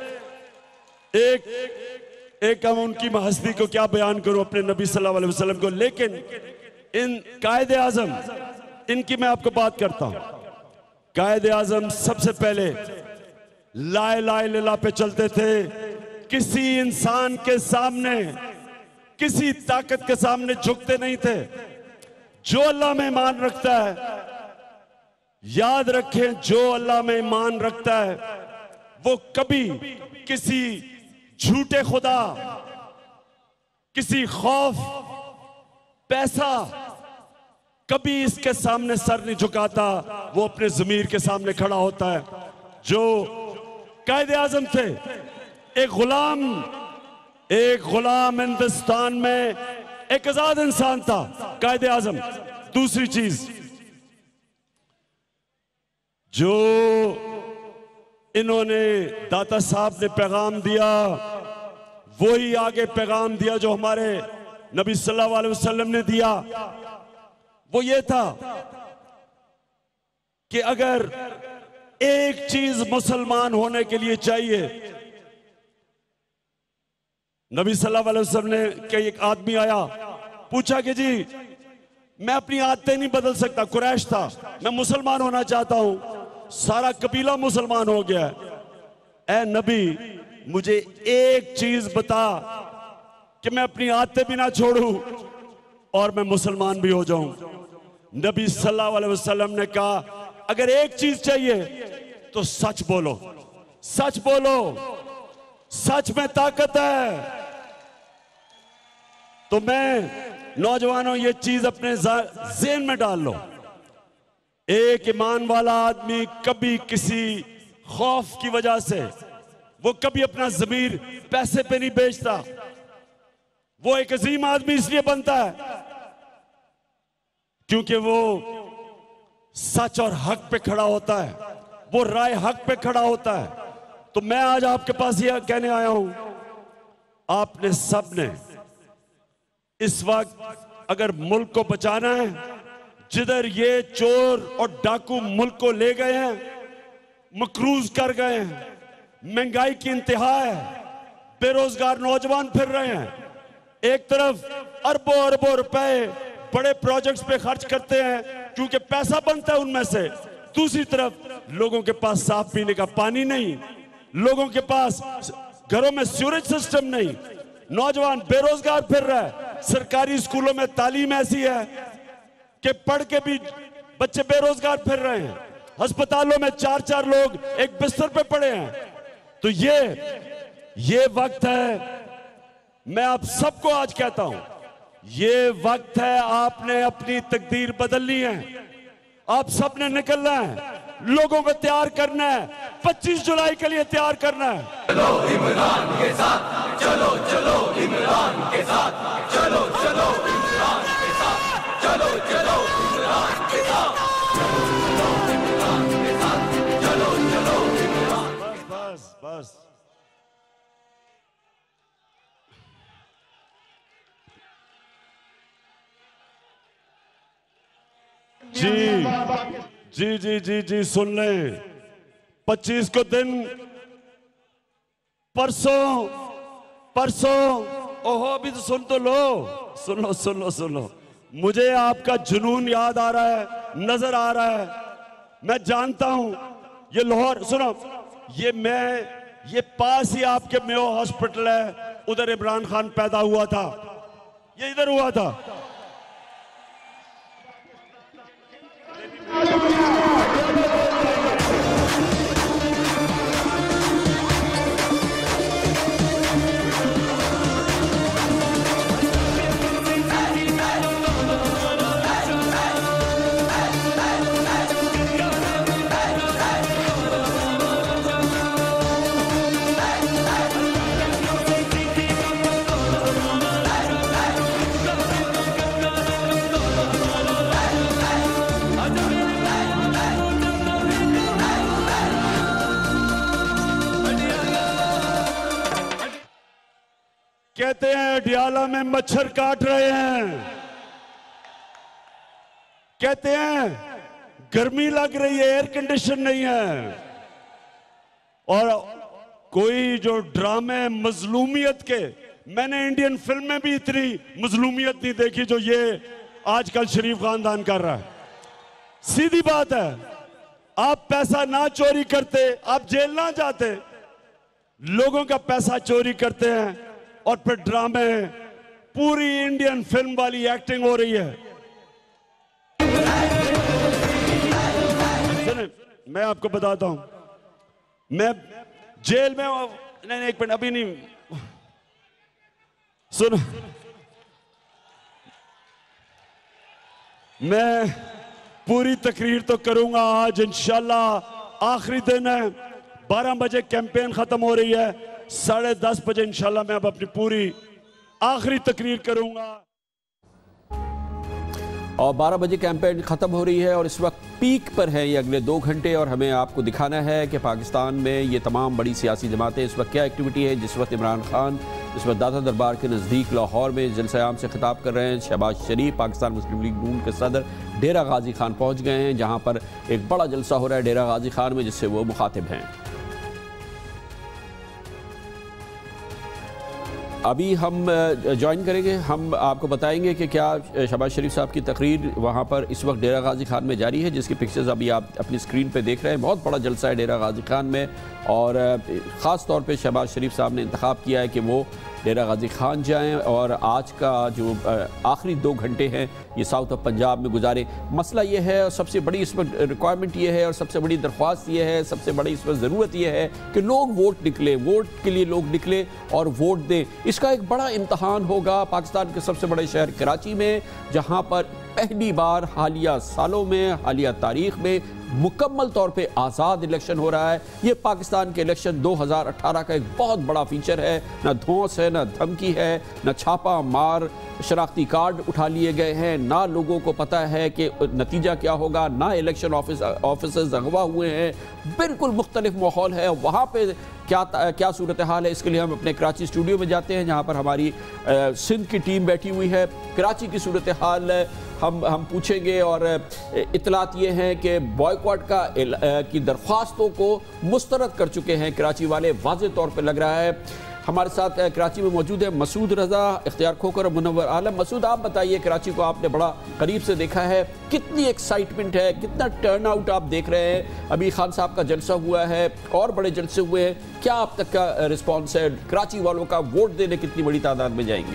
Speaker 6: एक एक हम उनकी हस्ती को क्या बयान करूं अपने नबी सल्लल्लाहु अलैहि वसल्लम को, लेकिन इन कायद आज़म, इनकी मैं आपको बात करता हूं। कायद आज़म सबसे पहले ला इलाहा इल्लल्लाह पे चलते थे। किसी इंसान के सामने, किसी ताकत के सामने झुकते नहीं थे। जो अल्लाह में ईमान रखता है, याद रखें, जो अल्लाह में ईमान रखता है वो कभी किसी झूठे खुदा, किसी खौफ, पैसा, कभी इसके सामने सर नहीं झुकाता। वो अपने ज़मीर के सामने खड़ा होता है। जो कायदे आज़म थे, एक गुलाम, एक गुलाम हिंदुस्तान में एक आजाद इंसान था कायदे आज़म। दूसरी चीज जो इन्होंने, दाता साहब ने पैगाम दिया, वही आगे पैगाम दिया जो हमारे नबी सल्लल्लाहु अलैहि वसल्लम ने दिया। वो ये था कि अगर एक चीज मुसलमान होने के लिए चाहिए, नबी सल्लल्लाहु अलैहि वसल्लम ने, कि एक आदमी आया, पूछा कि जी मैं अपनी आदतें नहीं बदल सकता, कुरैश था, मैं मुसलमान होना चाहता हूं, सारा कबीला मुसलमान हो गया है। ए नबी, मुझे एक चीज बता कि मैं अपनी आदतें भी ना छोड़ूं और मैं मुसलमान भी हो जाऊं। नबी सल्लल्लाहु अलैहि वसल्लम ने कहा, अगर एक चीज चाहिए तो सच बोलो, सच बोलो, सच में ताकत है। तो मैं नौजवानों ये चीज अपने ज़हन में डाल लो, एक ईमान वाला आदमी कभी किसी खौफ की वजह से वो कभी अपना ज़मीर पैसे पे नहीं बेचता। वो एक अजीम आदमी इसलिए बनता है क्योंकि वो सच और हक पे खड़ा होता है, वो राय हक पे खड़ा होता है। तो मैं आज आपके पास ये कहने आया हूं, आपने सब ने इस वक्त अगर मुल्क को बचाना है, जिधर ये चोर और डाकू मुल्क को ले गए हैं, मकरूज कर गए हैं, महंगाई की इंतहा है, बेरोजगार नौजवान फिर रहे हैं, एक तरफ अरबों अरबों रुपए बड़े प्रोजेक्ट्स पे खर्च करते हैं क्योंकि पैसा बनता है उनमें से, दूसरी तरफ लोगों के पास साफ पीने का पानी नहीं, लोगों के पास घरों में सीवरेज सिस्टम नहीं, नौजवान बेरोजगार फिर रहा है। सरकारी स्कूलों में तालीम ऐसी है कि पढ़ के भी बच्चे बेरोजगार फिर रहे हैं, अस्पतालों में चार चार लोग एक बिस्तर पे पड़े हैं। तो ये ये वक्त है, मैं आप सबको आज कहता हूं, ये वक्त है, आपने अपनी तकदीर बदलनी है, आप सबने निकलना है, लोगों को तैयार करना है, पच्चीस जुलाई के लिए तैयार करना है।
Speaker 7: चलो इमरान के साथ, चलो चलो इमरान के साथ, चलो चलो इमरान के साथ, चलो चलो इमरान के साथ, चलो चलो इमरान के साथ, चलो चलो इमरान।
Speaker 6: बस बस बस जी जी जी जी जी सुन लें, पच्चीस को दिन परसों परसों ओहो अभी तो सुन तो लो, सुन लो सुन लो सुन लो, मुझे आपका जुनून याद आ रहा है, नजर आ रहा है, मैं जानता हूं ये लाहौर, सुनो, ये मैं ये पास ही आपके मेयो हॉस्पिटल है, उधर इमरान खान पैदा हुआ था, ये इधर हुआ था। कहते हैं डियाला में मच्छर काट रहे हैं, कहते हैं गर्मी लग रही है, एयर कंडीशन नहीं है, और कोई जो ड्रामे मजलूमियत के, मैंने इंडियन फिल्म में भी इतनी मजलूमियत नहीं देखी जो ये आजकल शरीफ खानदान कर रहा है। सीधी बात है, आप पैसा ना चोरी करते, आप जेल ना जाते, लोगों का पैसा चोरी करते हैं और फिर ड्रामे, पूरी इंडियन फिल्म वाली एक्टिंग हो रही है। सुने, मैं आपको बताता हूं, मैं जेल में, नहीं नहीं एक मिनट अभी नहीं, सुनो, मैं पूरी तकरीर तो करूंगा आज इंशाल्लाह, आखिरी दिन है, बारह बजे कैंपेन खत्म हो रही है, साढ़े दस बजे इंशाल्लाह मैं अब अपनी पूरी आखिरी तकरीर करूंगा।
Speaker 1: और बारह बजे कैंपेन ख़त्म हो रही है और इस वक्त पीक पर है ये अगले दो घंटे, और हमें आपको दिखाना है कि पाकिस्तान में ये तमाम बड़ी सियासी जमातें इस वक्त क्या एक्टिविटी है। जिस वक्त इमरान खान इस वक्त दाता दरबार के नज़दीक लाहौर में जलसा-ए-आम से खिताब कर रहे हैं, शहबाज शरीफ पाकिस्तान मुस्लिम लीग नून के सदर डेरा गाजी खान पहुँच गए हैं, जहाँ पर एक बड़ा जलसा हो रहा है डेरा गाजी खान में, जिससे वो मुखातिब हैं। अभी हम ज्वाइन करेंगे, हम आपको बताएंगे कि क्या शहबाज शरीफ साहब की तकरीर वहाँ पर इस वक्त डेरा गाजी खान में जारी है, जिसकी पिक्चर्स अभी आप अपनी स्क्रीन पे देख रहे हैं। बहुत बड़ा जलसा है डेरा गाजी खान में और ख़ास तौर पे शहबाज शरीफ साहब ने इंतखाब किया है कि वो डेरा गाजी खान जाएं और आज का जो आखिरी दो घंटे हैं ये साउथ ऑफ पंजाब में गुजारे। मसला ये है और सबसे बड़ी इसमें रिक्वायरमेंट ये है और सबसे बड़ी दरख्वास्त ये है, सबसे बड़ी इसमें ज़रूरत ये है कि लोग वोट निकले, वोट के लिए लोग निकले और वोट दें। इसका एक बड़ा इम्तहान होगा पाकिस्तान के सबसे बड़े शहर कराची में, जहाँ पर पहली बार हालिया सालों में, हालिया तारीख में मुकम्मल तौर पे आज़ाद इलेक्शन हो रहा है। ये पाकिस्तान के इलेक्शन दो हज़ार अठारह का एक बहुत बड़ा फीचर है। ना धौंस है, ना धमकी है, ना छापा मार शनाख्ती कार्ड उठा लिए गए हैं, ना लोगों को पता है कि नतीजा क्या होगा, ना इलेक्शन ऑफिस ऑफिसर्स अगवा हुए हैं। बिल्कुल मुख्तलिफ माहौल है। वहाँ पे क्या क्या सूरत हाल है, इसके लिए हम अपने कराची स्टूडियो में जाते हैं, जहाँ पर हमारी सिंध की टीम बैठी हुई है। कराची की सूरत हाल हम हम पूछेंगे और इतलात ये हैं कि बॉयकॉट का की दरख्वास्तों को मुस्तरद कर चुके हैं कराची वाले, वाज़े तौर पर लग रहा है। हमारे साथ कराची में मौजूद है मसूद रज़ा, इख्तियार खोकर और मुनव्वर आलम। मसूद, आप बताइए, कराची को आपने बड़ा करीब से देखा है, कितनी एक्साइटमेंट है, कितना टर्न आउट आप देख रहे हैं? अभी खान साहब का जलसा हुआ है और बड़े जलसे हुए हैं, क्या आप तक का रिस्पॉन्स है? कराची वालों का वोट देने कितनी बड़ी तादाद में जाएंगे?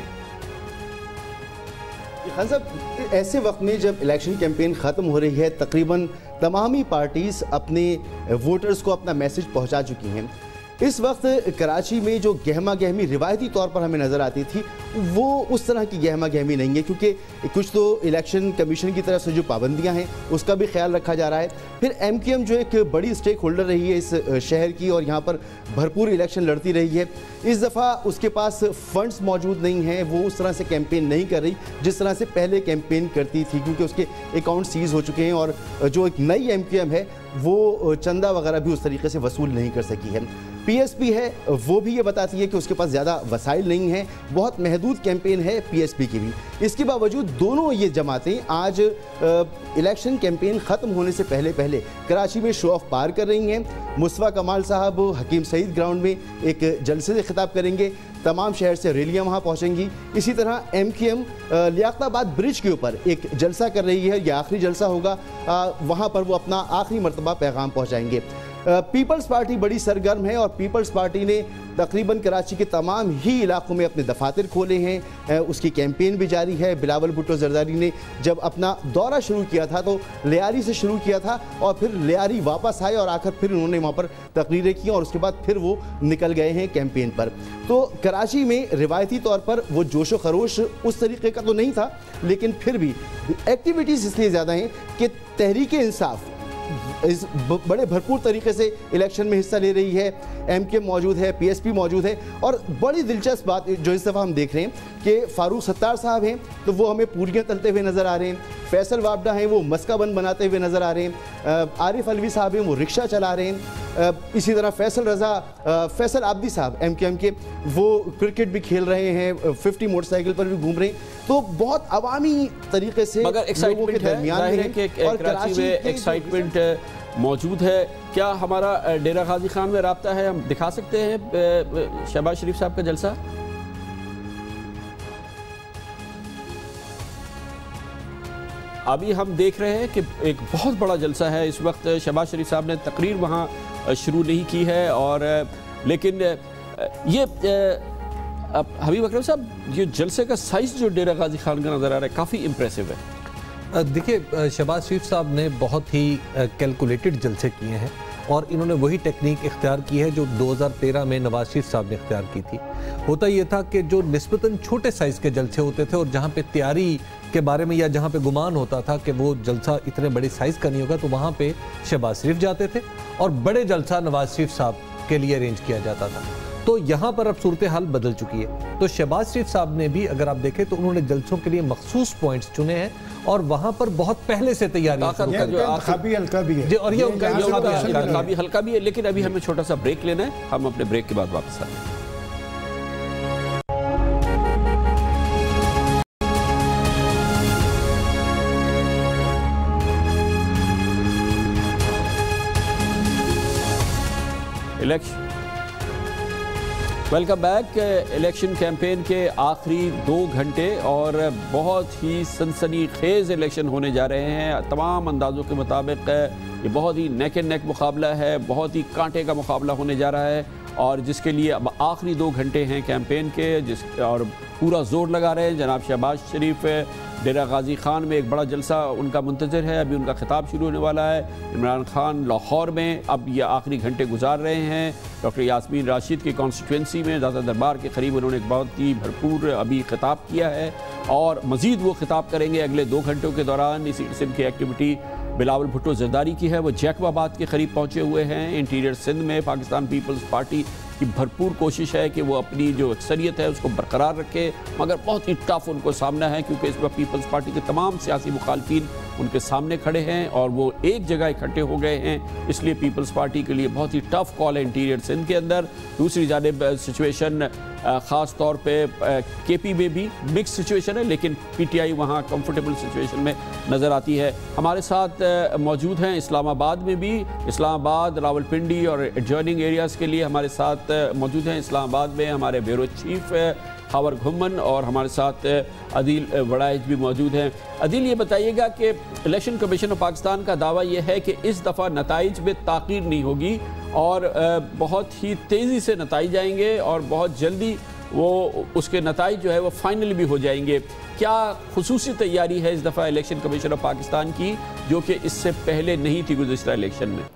Speaker 8: खान साहब, ऐसे वक्त में जब इलेक्शन कैंपेन ख़त्म हो रही है, तकरीबन तमाम ही पार्टीज़ अपने वोटर्स को अपना मैसेज पहुंचा चुकी हैं। इस वक्त कराची में जो गहमा गहमी रिवायती तौर पर हमें नज़र आती थी वो उस तरह की गहमा गहमी नहीं है, क्योंकि कुछ तो इलेक्शन कमीशन की तरफ से जो पाबंदियां हैं उसका भी ख्याल रखा जा रहा है। फिर एम क्यू एम जो एक बड़ी स्टेक होल्डर रही है इस शहर की और यहाँ पर भरपूर इलेक्शन लड़ती रही है, इस दफ़ा उसके पास फंड्स मौजूद नहीं हैं, वो उस तरह से कैंपेन नहीं कर रही जिस तरह से पहले कैंपेन करती थी, क्योंकि उसके अकाउंट सीज हो चुके हैं और जो एक नई एम क्यू एम है वो चंदा वगैरह भी उस तरीके से वसूल नहीं कर सकी है। पी एस पी है वो भी ये बताती है कि उसके पास ज़्यादा वसाइल नहीं है, बहुत महदूद कैंपेन है पी एस पी की भी। इसके बावजूद दोनों ये जमातें आज इलेक्शन कैंपेन ख़त्म होने से पहले पहले कराची में शो ऑफ पार कर रही हैं। मुस्तफ़ा कमाल साहब हकीम सईद ग्राउंड में एक जलसे से खिताब करेंगे, तमाम शहर से रैलियां वहां पहुंचेंगी। इसी तरह M Q M Liaquatabad bridge के ऊपर एक जलसा कर रही है, यह आखिरी जलसा होगा, वहां पर वो अपना आखिरी मरतबा पैगाम पहुंचाएंगे। पीपल्स पार्टी बड़ी सरगर्म है और पीपल्स पार्टी ने तकरीबन कराची के तमाम ही इलाकों में अपने दफातर खोले हैं, उसकी कैंपेन भी जारी है। बिलावल भुट्टो जरदारी ने जब अपना दौरा शुरू किया था तो लियारी से शुरू किया था और फिर लियारी वापस आए और आकर फिर उन्होंने वहाँ पर तकरीरें की और उसके बाद फिर वो निकल गए हैं कैंपेन पर। तो कराची में रिवायती तौर पर वो जोशो खरोश उस तरीके का तो नहीं था, लेकिन फिर भी एक्टिविटीज़ इसलिए ज़्यादा हैं कि तहरीक इंसाफ इस बड़े भरपूर तरीके से इलेक्शन में हिस्सा ले रही है। एम के मौजूद है, पी एस पी मौजूद है और बड़ी दिलचस्प बात जो इस दफ़ा हम देख रहे हैं कि फारूक सत्तार साहब हैं तो वो हमें पूरियाँ तलते हुए नज़र आ रहे हैं, फैसल वाबडा हैं वो मस्का बंद बनाते हुए नज़र आ रहे हैं, आरिफ अलवी साहब हैं वो रिक्शा चला रहे हैं, इसी तरह फैसल रज़ा फैसल आबदी साहब एम के एम के वो क्रिकेट भी खेल रहे हैं, फिफ्टी मोटरसाइकिल पर भी घूम रहे हैं। तो बहुत अवामी तरीके से
Speaker 1: मगर एक्साइटमेंट है, है कि और कराची में एक्साइटमेंट मौजूद है। क्या हमारा डेरा गाजी खान में राब्ता है, हम दिखा सकते हैं शहबाज शरीफ साहब का जलसा? अभी हम देख रहे हैं कि एक बहुत बड़ा जलसा है इस वक्त। शहबाज शरीफ साहब ने तकरीर वहाँ शुरू नहीं की है और लेकिन ये अब हबीब अकरम साहब, ये जलसे का साइज़ जो डेरा गाजी खान का नज़र आ रहा है काफ़ी इम्प्रेसिव है।
Speaker 3: देखिए, शहबाज शरीफ साहब ने बहुत ही कैलकुलेटेड जलसे किए हैं और इन्होंने वही टेक्निक इख्तियार की है जो दो हज़ार तेरह में नवाज शरीफ साहब ने इख्तियार की थी। होता ये था कि जो निस्बतन छोटे साइज़ के जलसे होते थे और जहाँ पे तैयारी के बारे में या जहाँ पे गुमान होता था कि वो जलसा इतने बड़े साइज़ का नहीं होगा तो वहाँ पे शहबाज शरीफ जाते थे और बड़े जलसा नवाज शरीफ साहब के लिए अरेंज किया जाता था। तो यहाँ पर अब सूरत हाल बदल चुकी है। तो शहबाज शरीफ साहब ने भी, अगर आप देखें तो उन्होंने जलसों के लिए मखसूस पॉइंट्स चुने हैं और वहाँ पर बहुत पहले से तैयारी
Speaker 5: हल्का भी है
Speaker 3: और ये उनका
Speaker 1: हल्का भी है। लेकिन अभी हमें छोटा सा ब्रेक लेना है, हम अपने ब्रेक के बाद वापस आते हैं। Election welcome back. Election campaign के आखिरी दो घंटे और बहुत ही सनसनीखेज इलेक्शन होने जा रहे हैं। तमाम अंदाज़ों के मुताबिक ये बहुत ही नेक एंड नेक मुकाबला है, बहुत ही कांटे का मुकाबला होने जा रहा है और जिसके लिए अब आखिरी दो घंटे हैं कैंपेन के, जिस और पूरा जोर लगा रहे हैं। जनाब शहबाज शरीफ डेरा गाजी खान में एक बड़ा जलसा उनका मुंतज़र है, अभी उनका खिताब शुरू होने वाला है। इमरान खान लाहौर में अब ये आखिरी घंटे गुजार रहे हैं। डॉक्टर यास्मीन राशिद की कॉन्स्टिट्यूंसी में ज़्यादा दरबार के करीब उन्होंने एक बहुत ही भरपूर अभी खिताब किया है और मज़ीद वो खिताब करेंगे अगले दो घंटों के दौरान। इसी किस्म की एक्टिविटी बिलावल भुट्टो जरदारी की है, वो जैकबाबाद के करीब पहुँचे हुए हैं। इंटीरियर सिंध में पाकिस्तान पीपल्स पार्टी की भरपूर कोशिश है कि वो अपनी जो अक्सरियत है उसको बरकरार रखे, मगर बहुत ही टफ उनको सामना है क्योंकि इस वक्त पीपल्स पार्टी के तमाम सियासी मुखालफिन उनके सामने खड़े हैं और वो एक जगह इकट्ठे हो गए हैं। इसलिए पीपल्स पार्टी के लिए बहुत ही टफ कॉल है इंटीरियर सिंध के अंदर। दूसरी जानिब सिचुएशन ख़ास तौर पे के पी में भी मिक्स सिचुएशन है, लेकिन पी टी आई वहाँ कंफर्टेबल सिचुएशन में नज़र आती है। हमारे साथ मौजूद हैं इस्लामाबाद में भी, इस्लामाबाद, रावलपिंडी और एडजॉइनिंग एरियाज़ के लिए हमारे साथ मौजूद हैं। इस्लामाबाद में हमारे ब्यूरो चीफ खावर घुमन और हमारे साथ अदील वड़ाइज भी मौजूद हैं। अदील, ये बताइएगा कि इलेक्शन कमीशन ऑफ पाकिस्तान का दावा यह है कि इस दफ़ा नताइज में ताख़ीर नहीं होगी और बहुत ही तेज़ी से नताइज जाएंगे और बहुत जल्दी वो उसके नताइज जो है वो फाइनल भी हो जाएंगे। क्या खुसूसी तैयारी है इस दफ़ा इलेक्शन कमीशन ऑफ पाकिस्तान की जो कि इससे पहले नहीं थी गुज़िश्ता इलेक्शन में?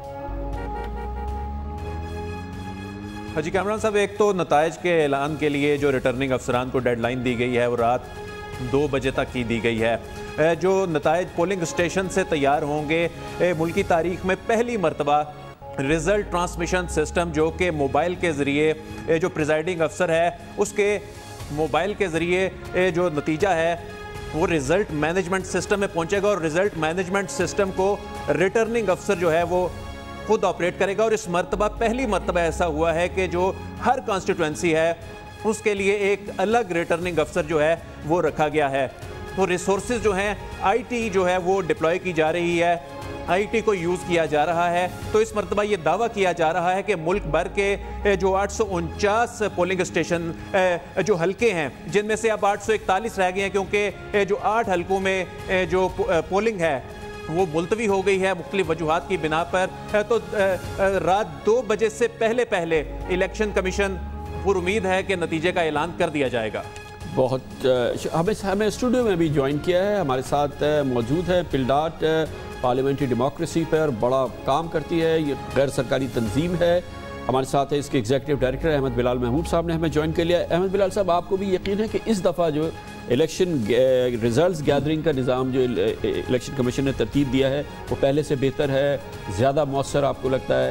Speaker 10: हाजी कामरान साहब, एक तो नताइज के ऐलान के लिए जो रिटर्निंग अफसरान को डेडलाइन दी गई है वो रात दो बजे तक की दी गई है। जो नताइज पोलिंग स्टेशन से तैयार होंगे, मुल्की तारीख में पहली मरतबा रिज़ल्ट ट्रांसमिशन सिस्टम जो कि मोबाइल के ज़रिए जो प्रिजाइडिंग अफसर है उसके मोबाइल के ज़रिए जो नतीजा है वो रिज़ल्ट मैनेजमेंट सिस्टम में पहुंचेगा और रिज़ल्ट मैनेजमेंट सिस्टम को रिटर्निंग अफसर जो है वो खुद ऑपरेट करेगा। और इस मरतबा पहली मरतबा ऐसा हुआ है कि जो हर कॉन्स्टिट्यूंसी है उसके लिए एक अलग रिटर्निंग अफसर जो है वो रखा गया है। तो रिसोर्सेज जो हैं आईटी जो है वो डिप्लॉय की जा रही है, आईटी को यूज़ किया जा रहा है। तो इस मरतबा ये दावा किया जा रहा है कि मुल्क भर के जो आठ सौ उनचास पोलिंग स्टेशन जो हल्के हैं जिनमें से अब आठ सौ इकतालीस रह गए हैं क्योंकि जो आठ हल्कों में जो पोलिंग है वो मुलतवी हो गई है मुख्तलिफ वजूहात की बिना पर। तो रात दो बजे से पहले पहले इलेक्शन कमीशन पूरी उम्मीद है कि नतीजे का ऐलान कर दिया जाएगा।
Speaker 1: बहुत हमें हमें स्टूडियो में भी ज्वाइन किया है, हमारे साथ मौजूद है पिलडाट पार्लियामेंट्री डेमोक्रेसी पर बड़ा काम करती है, ये गैर सरकारी तंजीम है। हमारे साथ है इसके एग्जीक्यूटिव डायरेक्टर अहमद बिलाल महमूद साहब ने हमें ज्वाइन कर लिया। अहमद बिलाल साहब, आपको भी यकीन है कि इस दफ़ा जो इलेक्शन रिजल्ट्स गैदरिंग का निज़ाम जो इलेक्शन कमीशन ने तरतीब दिया है वो पहले से बेहतर है, ज़्यादा मौसर आपको लगता है?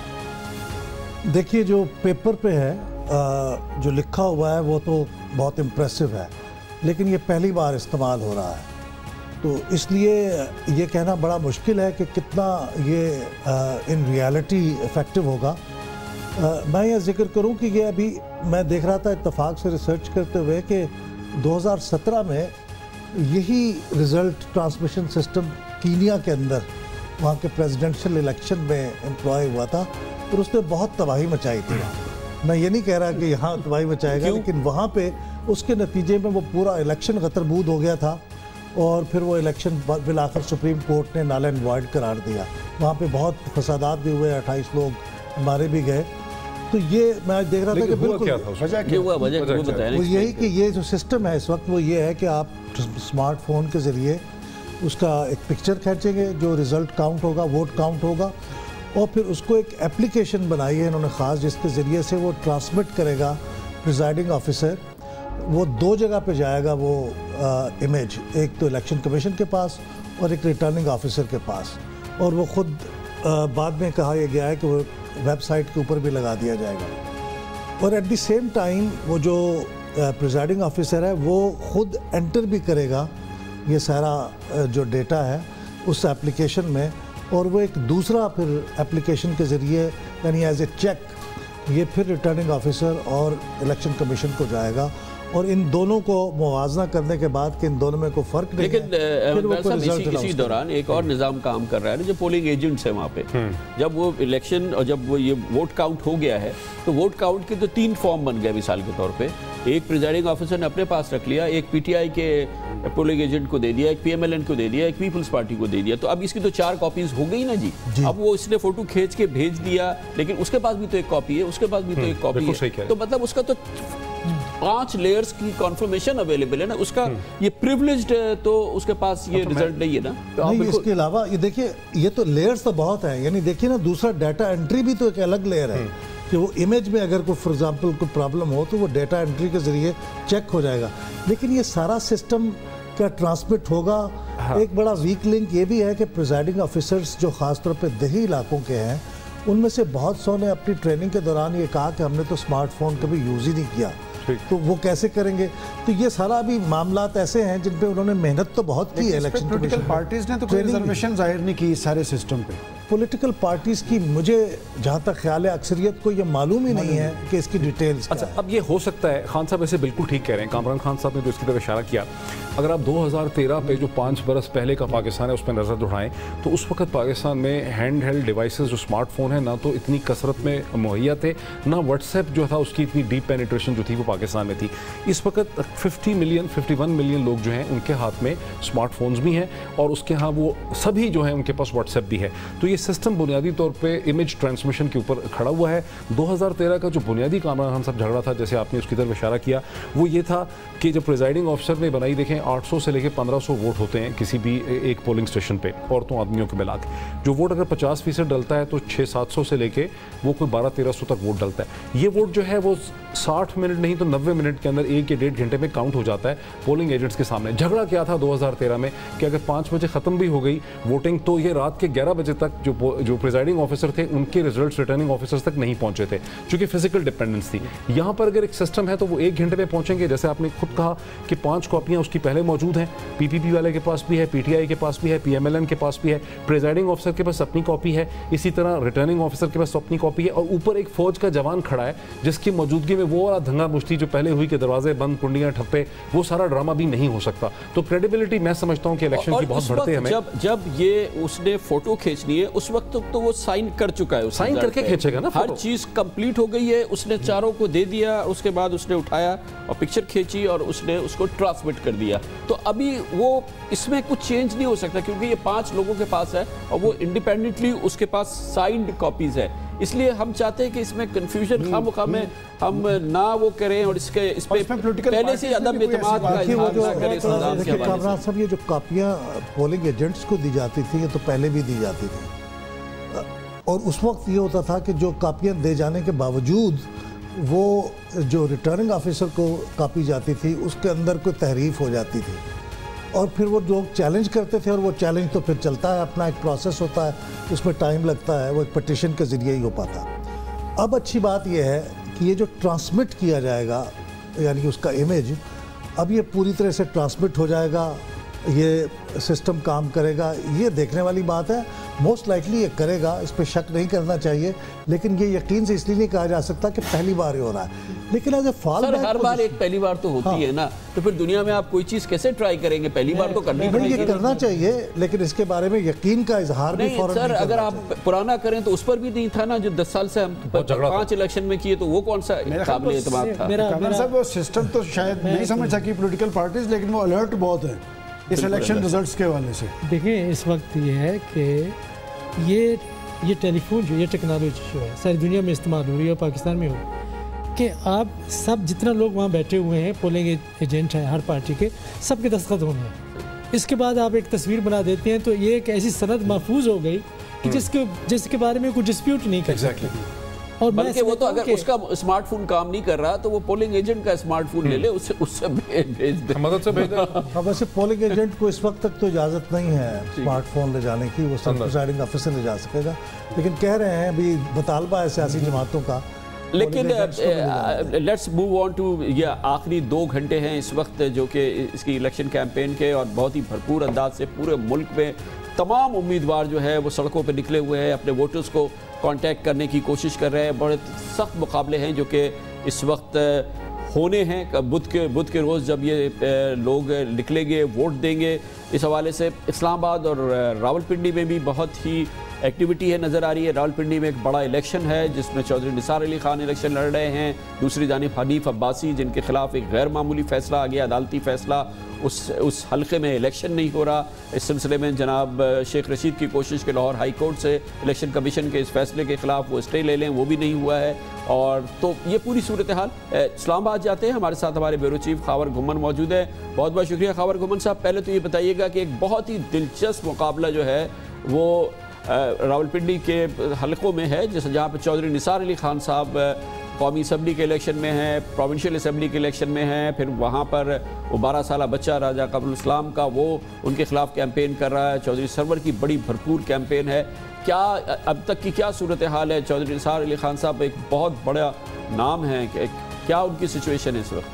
Speaker 11: देखिए, जो पेपर पे है जो लिखा हुआ है वो तो बहुत इम्प्रेसिव है, लेकिन ये पहली बार इस्तेमाल हो रहा है तो इसलिए ये कहना बड़ा मुश्किल है कि कितना ये इन रियलिटी इफ़ेक्टिव होगा। आ, मैं ये जिक्र करूं कि ये अभी मैं देख रहा था इत्तेफाक से रिसर्च करते हुए कि दो हज़ार सत्रह में यही रिज़ल्ट ट्रांसमिशन सिस्टम कीनिया के अंदर वहाँ के प्रेसिडेंशियल इलेक्शन में एम्प्लॉय हुआ था और उसने बहुत तबाही मचाई थी। मैं ये नहीं कह रहा कि यहाँ तबाही मचाएगा, लेकिन वहाँ पे उसके नतीजे में वो पूरा इलेक्शन गतरबूद हो गया था और फिर वो इलेक्शन बिलाखिर सुप्रीम कोर्ट ने नल एंड वॉइड करार दिया। वहाँ पे बहुत फसादात भी हुए, अट्ठाईस लोग मारे भी गए। तो ये मैं देख रहा था कि बिल्कुल
Speaker 1: क्या था वजह क्या हुआ, वजह वो बताएं।
Speaker 11: वो यही कि ये जो सिस्टम है इस वक्त वो ये है कि आप स्मार्टफोन के ज़रिए उसका एक पिक्चर खींचेंगे, जो रिज़ल्ट काउंट होगा, वोट काउंट होगा, और फिर उसको एक एप्लीकेशन बनाई है इन्होंने ख़ास जिसके ज़रिए से वो ट्रांसमिट करेगा प्रिजाइडिंग ऑफिसर। वो दो जगह पे जाएगा वो आ, इमेज, एक तो इलेक्शन कमीशन के पास और एक रिटर्निंग ऑफिसर के पास, और वो ख़ुद बाद में कहा यह गया है कि वो वेबसाइट के ऊपर भी लगा दिया जाएगा। और एट द सेम टाइम वो जो प्रिजाइडिंग ऑफिसर है वो ख़ुद एंटर भी करेगा ये सारा जो डेटा है उस एप्लीकेशन में, और वो एक दूसरा फिर एप्लीकेशन के ज़रिए यानी एज ए चेक ये फिर रिटर्निंग ऑफिसर और इलेक्शन कमीशन को जाएगा और इन दोनों को मुवाजना करने के बाद कि इन दोनों में कोई फ़र्क नहीं
Speaker 1: लेकिन
Speaker 11: है, फिर वो कोई
Speaker 1: इसी,
Speaker 11: रिजल्ट
Speaker 1: इसी दौरान एक और निज़ाम काम कर रहा है ना, जो पोलिंग एजेंट्स हैं वहाँ पे, जब वो इलेक्शन और जब वो ये वोट काउंट हो गया है तो वोट काउंट के तो तीन फॉर्म बन गए मिसाल के तौर पे। एक प्रिजाइडिंग ऑफिसर ने अपने पास रख लिया, एक पीटीआई के पोलिंग एजेंट को दे दिया, एक पीएमएलएन को दे दिया, एक पीपल्स पार्टी को दे दिया। तो अब इसकी तो चार कॉपीज हो गई ना जी, जी। अब वो इसने फोटो खींच के भेज दिया, लेकिन उसके पास भी तो एक कॉपी है, उसके पास भी तो एक कॉपी है, तो मतलब उसका तो पांच लेयर्स की कॉन्फर्मेशन अवेलेबल है ना, उसका ये प्रिविलेज्ड तो उसके पास ये रिजल्ट नहीं है ना।
Speaker 11: तो नहीं, इसके अलावा ये देखिए, ये तो लेयर्स तो बहुत है, यानी देखिए ना, दूसरा डाटा एंट्री भी तो एक अलग लेयर है कि वो इमेज में अगर कोई फॉर एग्जांपल कोई प्रॉब्लम हो तो वो डाटा एंट्री के जरिए चेक हो जाएगा, लेकिन ये सारा सिस्टम क्या ट्रांसमिट होगा। हाँ। एक बड़ा वीक लिंक ये भी है कि प्रिजाइडिंग ऑफिसर्स जो खासतौर पे देही इलाकों के हैं, उनमें से बहुत सौ ने अपनी ट्रेनिंग के दौरान ये कहा कि हमने तो स्मार्टफोन कभी यूज़ ही नहीं किया, तो वो कैसे करेंगे। तो ये सारा अभी मामलात ऐसे हैं जिन पे उन्होंने मेहनत तो बहुत की है। इलेक्शन
Speaker 5: पॉलिटिकल पार्टीज ने तो कोई रिजर्वेशन जाहिर नहीं की इस सारे सिस्टम पे।
Speaker 11: पॉलिटिकल पार्टीज की मुझे जहाँ तक ख्याल है अक्सरियत को ये मालूम ही नहीं है कि इसकी डिटेल्स।
Speaker 2: अच्छा, अब ये हो सकता है, खान साहब ऐसे बिल्कुल ठीक कह रहे हैं, कामरान खान साहब ने जो इसकी तरफ इशारा किया, अगर आप दो हज़ार तेरह पे जो पाँच बरस पहले का पाकिस्तान है उस पर नज़र दौड़ाएं तो उस वक्त पाकिस्तान में हैंड हेल्ड डिवाइसेस जो स्मार्टफोन है ना तो इतनी कसरत में मुहैया थे, ना व्हाट्सएप जो था उसकी इतनी डीप पेनिट्रेशन जो थी वो पाकिस्तान में थी। इस वक्त पचास मिलियन इक्यावन मिलियन लोग जो हैं उनके हाथ में स्मार्टफोन्स भी हैं और उसके यहाँ वो सभी जो हैं उनके पास व्हाट्सएप भी है। तो ये सिस्टम बुनियादी तौर पर इमेज ट्रांसमिशन के ऊपर खड़ा हुआ है। दो हज़ार तेरह का जो बुनियादी कामरान खान साहब झगड़ा था, जैसे आपने उसकी तरफ इशारा किया, वो ये था कि जब प्रिजाइडिंग ऑफिसर ने बनाई, देखें आठ सौ से लेकर पंद्रह सौ वोट होते हैं किसी भी एक पोलिंग स्टेशन पे, औरतों आदमियों के मिला के। जो वोट अगर पचास फीसद डलता है तो छः सात सौ से लेके वो कोई बारह तेरह सौ तक वोट डलता है। ये वोट जो है वो साठ मिनट नहीं तो नब्बे मिनट के अंदर, एक या डेढ़ घंटे में काउंट हो जाता है पोलिंग एजेंट्स के सामने। झगड़ा क्या था दो हज़ार तेरह में कि अगर पाँच बजे ख़त्म भी हो गई वोटिंग तो ये रात के ग्यारह बजे तक जो जो प्रिजाइडिंग ऑफिसर थे उनके रिजल्ट रिटर्निंग ऑफिसर्स तक नहीं पहुंचे थे, चूंकि फिजिकल डिपेंडेंस थी। यहाँ पर अगर एक सिस्टम है तो वो एक घंटे में पहुंचेंगे। जैसे आपने खुद कहा कि पाँच कॉपियाँ उसकी पहले मौजूद हैं, पीपीपी वाले के पास भी है, पीटीआई के पास भी है, पीएमएलएन के पास भी है, प्रिजाइडिंग ऑफिसर के पास अपनी कॉपी है, इसी तरह रिटर्निंग ऑफिसर के पास अपनी कॉपी है, और ऊपर एक फौज का जवान खड़ा है जिसकी मौजूदगी में वो वाला धंगा मुश्ती जो पहले हुई कि दरवाजे बंद, कुंडियां ठप्पे, वो सारा ड्रामा भी नहीं हो सकता। तो क्रेडिबिलिटी मैं समझता हूँ कि इलेक्शन की बहुत बढ़ते हमें।
Speaker 1: जब जब ये उसने फोटो खींचनी है उस वक्त तो, तो वो साइन कर चुका है,
Speaker 2: साइन करके खींचेगा ना,
Speaker 1: हर चीज कंप्लीट हो गई है, उसने चारों को दे दिया, उसके बाद उसने उठाया और पिक्चर खींची और उसने उसको ट्रांसमिट कर दिया। तो अभी वो इसमें कुछ चेंज नहीं हो सकता क्योंकि ये पांच लोगों के पास है और वो इंडिपेंडेंटली उसके पास साइंड कॉपीज है। इसलिए हम चाहते हैं कि इसमें कंफ्यूजन खामखा में हम ना वो करें और इसके इस पे पहले से अदम एतमाद का इज़हार ना करें।
Speaker 11: कामरान साहब, ये जो कापियां पोलिंग एजेंट्स को दी जाती थी ये तो पहले भी दी जाती थी, और उस वक्त ये होता था कि जो कापियां दे जाने के बावजूद वो जो रिटर्निंग ऑफिसर को कापी जाती थी उसके अंदर कोई तहरीफ हो जाती थी और फिर वो लोग चैलेंज करते थे, और वो चैलेंज तो फिर चलता है, अपना एक प्रोसेस होता है, उसमें टाइम लगता है, वो एक पटिशन के ज़रिए ही हो पाता। अब अच्छी बात यह है कि ये जो ट्रांसमिट किया जाएगा यानी कि उसका इमेज, अब ये पूरी तरह से ट्रांसमिट हो जाएगा, ये सिस्टम काम करेगा, ये देखने वाली बात है। मोस्ट लाइकली ये करेगा, इस पर शक नहीं करना चाहिए, लेकिन ये यकीन से इसलिए नहीं कहा जा सकता कि पहली बार ही हो रहा है। लेकिन एज ए फॉल बैक,
Speaker 1: हर बार एक पहली बार तो होती हाँ। है ना, तो फिर दुनिया में आप कोई चीज कैसे ट्राई करेंगे? पहली बार तो करनी पड़ेगी।
Speaker 11: ये करना चाहिए, लेकिन इसके बारे में यकीन का इजहार भी फौरन
Speaker 1: सर, अगर आप पुराना करें तो उस पर भी नहीं था ना, जो दस साल से हम पांच इलेक्शन में किए, तो वो कौन सा काबिल एतमाद था?
Speaker 5: कमर साहब, वो सिस्टम तो शायद नहीं समझ सकी पॉलिटिकल पार्टीज, लेकिन वो अलर्ट बहुत है इस इलेक्शन रिजल्ट्स के हवाले से।
Speaker 4: देखिए, इस वक्त ये है कि ये ये टेलीफोन जो ये टेक्नोलॉजी जो है सारी दुनिया में इस्तेमाल हो रही है, पाकिस्तान में हो, कि आप सब जितना लोग वहाँ बैठे हुए हैं पोलिंग एजेंट हैं हर पार्टी के, सबके दस्तखत होने हैं। इसके बाद आप एक तस्वीर बना देते हैं तो ये एक ऐसी सनद महफूज हो गई कि जिसके जिसके बारे में कोई डिस्प्यूट नहीं कर सकते।
Speaker 1: और बल्कि वो तो अगर उसका स्मार्टफोन काम नहीं कर रहा तो वो पोलिंग एजेंट का स्मार्टफोन ले ले, उससे उससे भेज दे, मदद से भेज दे।
Speaker 11: अब वैसे पोलिंग एजेंट को इस वक्त तक तो इजाज़त नहीं है स्मार्टफोन ले जाने की, वो सब प्रिजाइडिंग ऑफिसर ले जा सकेगा, लेकिन कह रहे हैं अभी मुतालबा है सियासी जमातों का।
Speaker 1: लेकिन लेट्स मूव ऑन टू, ये आखिरी दो घंटे हैं इस वक्त जो कि इसकी इलेक्शन कैंपेन के, और बहुत ही भरपूर अंदाज से पूरे मुल्क में तमाम उम्मीदवार जो है वो सड़कों पर निकले हुए हैं, अपने वोटर्स को कांटेक्ट करने की कोशिश कर रहे हैं। बड़े सख्त मुकाबले हैं जो कि इस वक्त होने हैं बुध के बुध के रोज़ जब ये लोग निकलेंगे वोट देंगे। इस हवाले से इस्लामाबाद और रावलपिंडी में भी बहुत ही एक्टिविटी है नज़र आ रही है। रावलपिंडी में एक बड़ा इलेक्शन है जिसमें चौधरी निसार अली खान इलेक्शन लड़ रहे हैं, दूसरी जानिब हनीफ अब्बासी जिनके खिलाफ एक गैर मामूली फैसला आ गया, अदालती फैसला, उस उस हल्के में इलेक्शन नहीं हो रहा। इस सिलसिले में जनाब शेख रशीद की कोशिश के लाहौर हाई कोर्ट से इलेक्शन कमीशन के इस फैसले के खिलाफ वो स्टे ले लें, वो भी नहीं हुआ है। और तो ये पूरी सूरत हाल। इस्लामाबाद जाते हैं, हमारे साथ हमारे ब्यूरो चीफ खावर घुमन मौजूद है। बहुत बहुत शुक्रिया खावर घुमन साहब। पहले तो ये बताइएगा कि एक बहुत ही दिलचस्प मुकाबला जो है वो रावलपिंडी के हलकों में है, जैसे जहाँ पर चौधरी निसार अली खान साहब कौमी असम्बली के इलेक्शन में हैं, प्रोविंशियल असम्बली के इलेक्शन में हैं, फिर वहाँ पर वो बारह साल बच्चा राजा कमरुल इस्लाम का वो उनके खिलाफ कैंपेन कर रहा है। चौधरी सरवर की बड़ी भरपूर कैंपेन है। क्या अब तक की क्या सूरत हाल है? चौधरी निसार अली खान साहब एक बहुत बड़ा नाम है, क्या उनकी सिचुएशन है इस वक्त?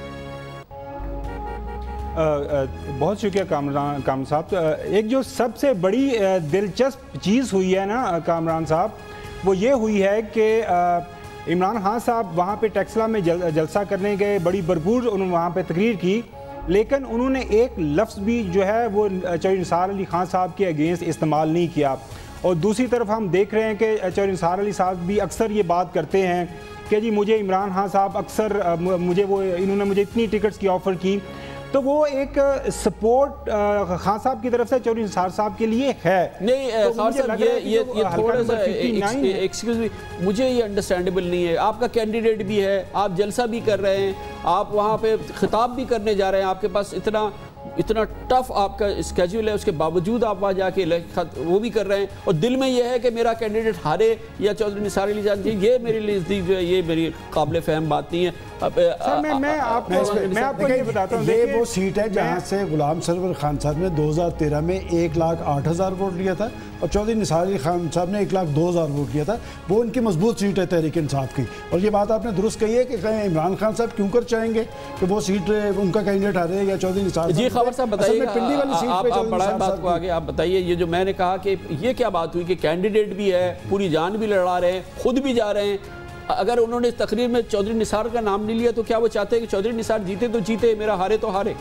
Speaker 12: आ, आ, बहुत शुक्रिया कामरान कामरान साहब। एक जो सबसे बड़ी दिलचस्प चीज़ हुई है ना कामरान साहब, वो ये हुई है कि इमरान खान साहब वहाँ पे टेक्सला में जल, जलसा करने गए, बड़ी भरपूर उन्होंने वहाँ पे तकरीर की, लेकिन उन्होंने एक लफ्ज़ भी जो है वो चौधरी निसार अली खान साहब के अगेंस्ट इस्तेमाल नहीं किया। और दूसरी तरफ हम देख रहे हैं कि चौधरी निसार अली साहब भी अक्सर ये बात करते हैं कि जी मुझे इमरान खान साहब अक्सर मुझे वो इन्होंने मुझे इतनी टिकट्स की ऑफ़र की, तो वो एक सपोर्ट खान साहब की तरफ से चौधरी निसार साहब के लिए है। नहीं
Speaker 1: तो खान साहब ये ये ये थोड़ा सा एक्सक्यूज मी, मुझे ये अंडरस्टैंडेबल नहीं है। आपका कैंडिडेट भी है, आप जलसा भी कर रहे हैं, आप वहाँ पे खिताब भी करने जा रहे हैं, आपके पास इतना इतना टफ आपका स्केड्यूल है, उसके बावजूद आप वहाँ जाके वो भी कर रहे हैं और दिल में ये है कि मेरा कैंडिडेट हारे या चौधरी निसार अली जान जी, ये मेरे लिए नज़दीक जो है ये मेरी काबिल फहम बात नहीं है। अब
Speaker 12: सर मैं मैं आपको मैं आपको ये बताता हूँ,
Speaker 5: ये वो सीट है जहाँ से गुलाम सरवर खान साहब ने दो हज़ार तेरह में एक लाख आठ हज़ार वोट लिया था और चौधरी निसार अली खान साहब ने एक लाख दो हज़ार वोट लिया था। वो उनकी मजबूत सीट है तहरीक इंसाफ की। और ये बात आपने दुरुस्त कही है कि इमरान खान साहब क्यों कर चाहेंगे कि वो सीट उनका कैंडिडेट हारे या चौधरी निसार
Speaker 1: जी। खबर साहब बताइए, बात को आगे आप बताइए। ये जो मैंने कहा कि ये क्या बात हुई कि कैंडिडेट भी है, पूरी जान भी लड़ा रहे हैं, खुद भी जा रहे हैं, अगर उन्होंने तकरीर में चौधरी निसार का नाम नहीं लिया तो क्या वो चाहते हैं कि चौधरी निसार जीते तो जीते, मेरा हारे तो हारे?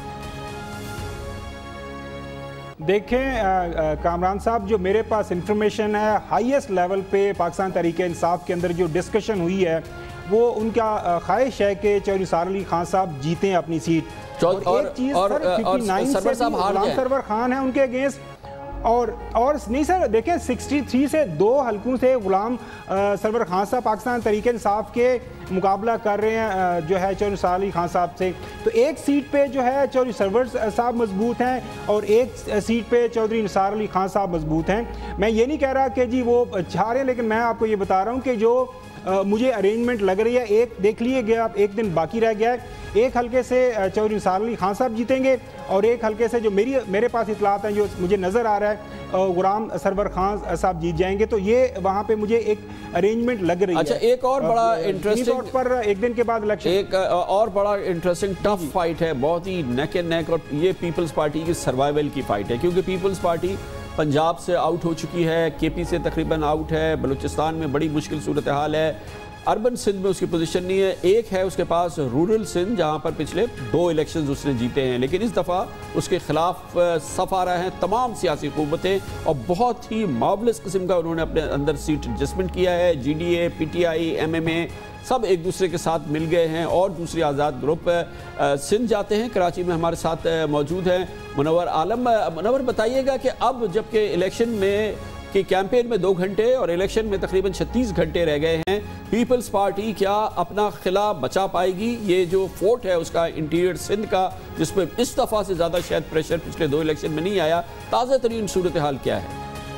Speaker 12: देखें कामरान साहब, जो मेरे पास इंफॉर्मेशन है हाईएस्ट लेवल पे पाकिस्तान तहरीक इंसाफ के अंदर जो डिस्कशन हुई है वो उनका ख्वाहिश है कि चौधरी निसार अली खान साहब जीतें अपनी सीट। और, और एक चीज़ सर फिफ्टी नाइन से गुलाम सरवर खान है उनके अगेंस्ट, और और नहीं सर देखें तिरसठ से दो हलकों से गुलाम सरवर खान साहब पाकिस्तान तहरीक इंसाफ के मुकाबला कर रहे हैं जो है चौधरी निसार अली खान साहब से। तो एक सीट पे जो है चौधरी सरवर साहब मजबूत हैं और एक सीट पे चौधरी निसार अली खान साहब मजबूत हैं। मैं ये नहीं कह रहा कि जी वो चाह रहे हैं, लेकिन मैं आपको ये बता रहा हूँ कि जो आ, मुझे अरेंजमेंट लग रही है, एक देख लिए गया, एक दिन बाकी रह गया है। एक हल्के से चौधरी निसार अली खान साहब जीतेंगे और एक हल्के से जो मेरी मेरे पास इतलात हैं, जो मुझे नज़र आ रहा है गुलाम सरवर खान साहब जीत जाएंगे। तो ये वहाँ पे मुझे एक अरेंजमेंट लग रही
Speaker 1: अच्छा,
Speaker 12: है।
Speaker 1: एक और बड़ा इंटरेस्टिंग
Speaker 12: पर एक दिन के बाद इलेक्शन,
Speaker 1: एक और बड़ा इंटरेस्टिंग टफ फाइट है, बहुत ही नेक एंड नेक, और ये पीपल्स पार्टी की सर्वाइवल की फाइट है, क्योंकि पीपल्स पार्टी पंजाब से आउट हो चुकी है, केपी से तकरीबन आउट है, बलूचिस्तान में बड़ी मुश्किल सूरत हाल है, अर्बन सिंध में उसकी पोजीशन नहीं है। एक है उसके पास रूरल सिंध, जहां पर पिछले दो इलेक्शंस उसने जीते हैं, लेकिन इस दफ़ा उसके खिलाफ सफ आ रहे हैं तमाम सियासी क़ुव्वतें और बहुत ही मार्वलस किस्म का उन्होंने अपने अंदर सीट एडजस्टमेंट किया है। G D A, P T I, M M A सब एक दूसरे के साथ मिल गए हैं और दूसरी आज़ाद ग्रुप सिंध जाते हैं। कराची में हमारे साथ मौजूद हैं मुनव्वर आलम। मुनव्वर बताइएगा कि अब जबकि इलेक्शन में कि कैंपेन में दो घंटे और इलेक्शन में तकरीबन छत्तीस घंटे रह गए हैं, पीपल्स पार्टी क्या अपना खिला बचा पाएगी? ये जो फोर्ट है उसका इंटीरियर सिंध का, जिस पर इस दफ़ा से ज़्यादा शायद प्रेशर पिछले दो इलेक्शन में नहीं आया, ताज़ा तरीन सूरत हाल क्या है?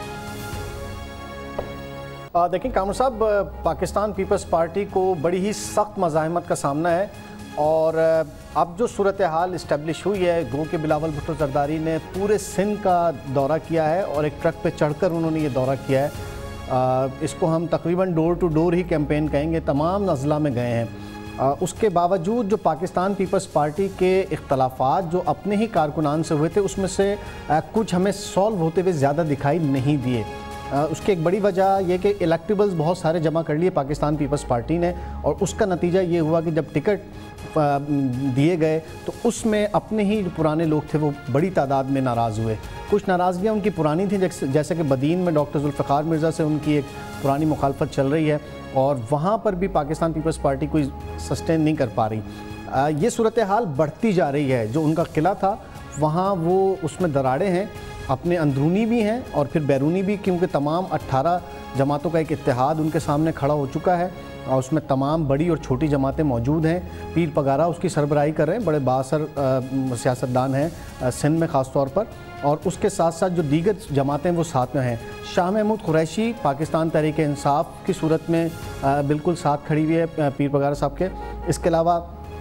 Speaker 13: देखिए कामरान साहब, पाकिस्तान पीपल्स पार्टी को बड़ी ही सख्त मज़ाहमत का सामना है और अब जो सूरत हाल इस्टेब्लिश हुई है, गो के बिलावल भुट्टो जरदारी ने पूरे सिंध का दौरा किया है और एक ट्रक पे चढ़कर उन्होंने ये दौरा किया है। आ, इसको हम तकरीबन डोर टू डोर ही कैंपेन कहेंगे, तमाम अजला में गए हैं। आ, उसके बावजूद जो पाकिस्तान पीपल्स पार्टी के इख्तलाफात जो अपने ही कारकुनान से हुए थे, उसमें से आ, कुछ हमें सॉल्व होते हुए ज़्यादा दिखाई नहीं दिए। उसकी एक बड़ी वजह यह कि इलेक्टेबल्स बहुत सारे जमा कर लिए पाकिस्तान पीपल्स पार्टी ने, और उसका नतीजा ये हुआ कि जब टिकट दिए गए तो उसमें अपने ही जो पुराने लोग थे वो बड़ी तादाद में नाराज़ हुए। कुछ नाराज़गियाँ उनकी पुरानी थी, जैसे कि बदीन में डॉक्टर जुल्फ़िकार मिर्ज़ा से उनकी एक पुरानी मुखालफत चल रही है और वहाँ पर भी पाकिस्तान पीपल्स पार्टी कोई सस्टेन नहीं कर पा रही। ये सूरत हाल बढ़ती जा रही है। जो उनका किला था वहाँ वो उसमें दरारें हैं, अपने अंदरूनी भी हैं और फिर बैरूनी भी, क्योंकि तमाम अट्ठारह जमातों का एक इत्तेहाद उनके सामने खड़ा हो चुका है और उसमें तमाम बड़ी और छोटी जमातें मौजूद हैं। पीर पगारा उसकी सरबराही कर रहे हैं, बड़े बासर सियासतदान हैं सिंध में ख़ास तौर पर, और उसके साथ साथ जो दीगर जमातें वो साथ में हैं। शाह महमूद कुरैशी पाकिस्तान तहरीक इंसाफ की सूरत में बिल्कुल साथ खड़ी हुई है पीर पगारा साहब के। इसके अलावा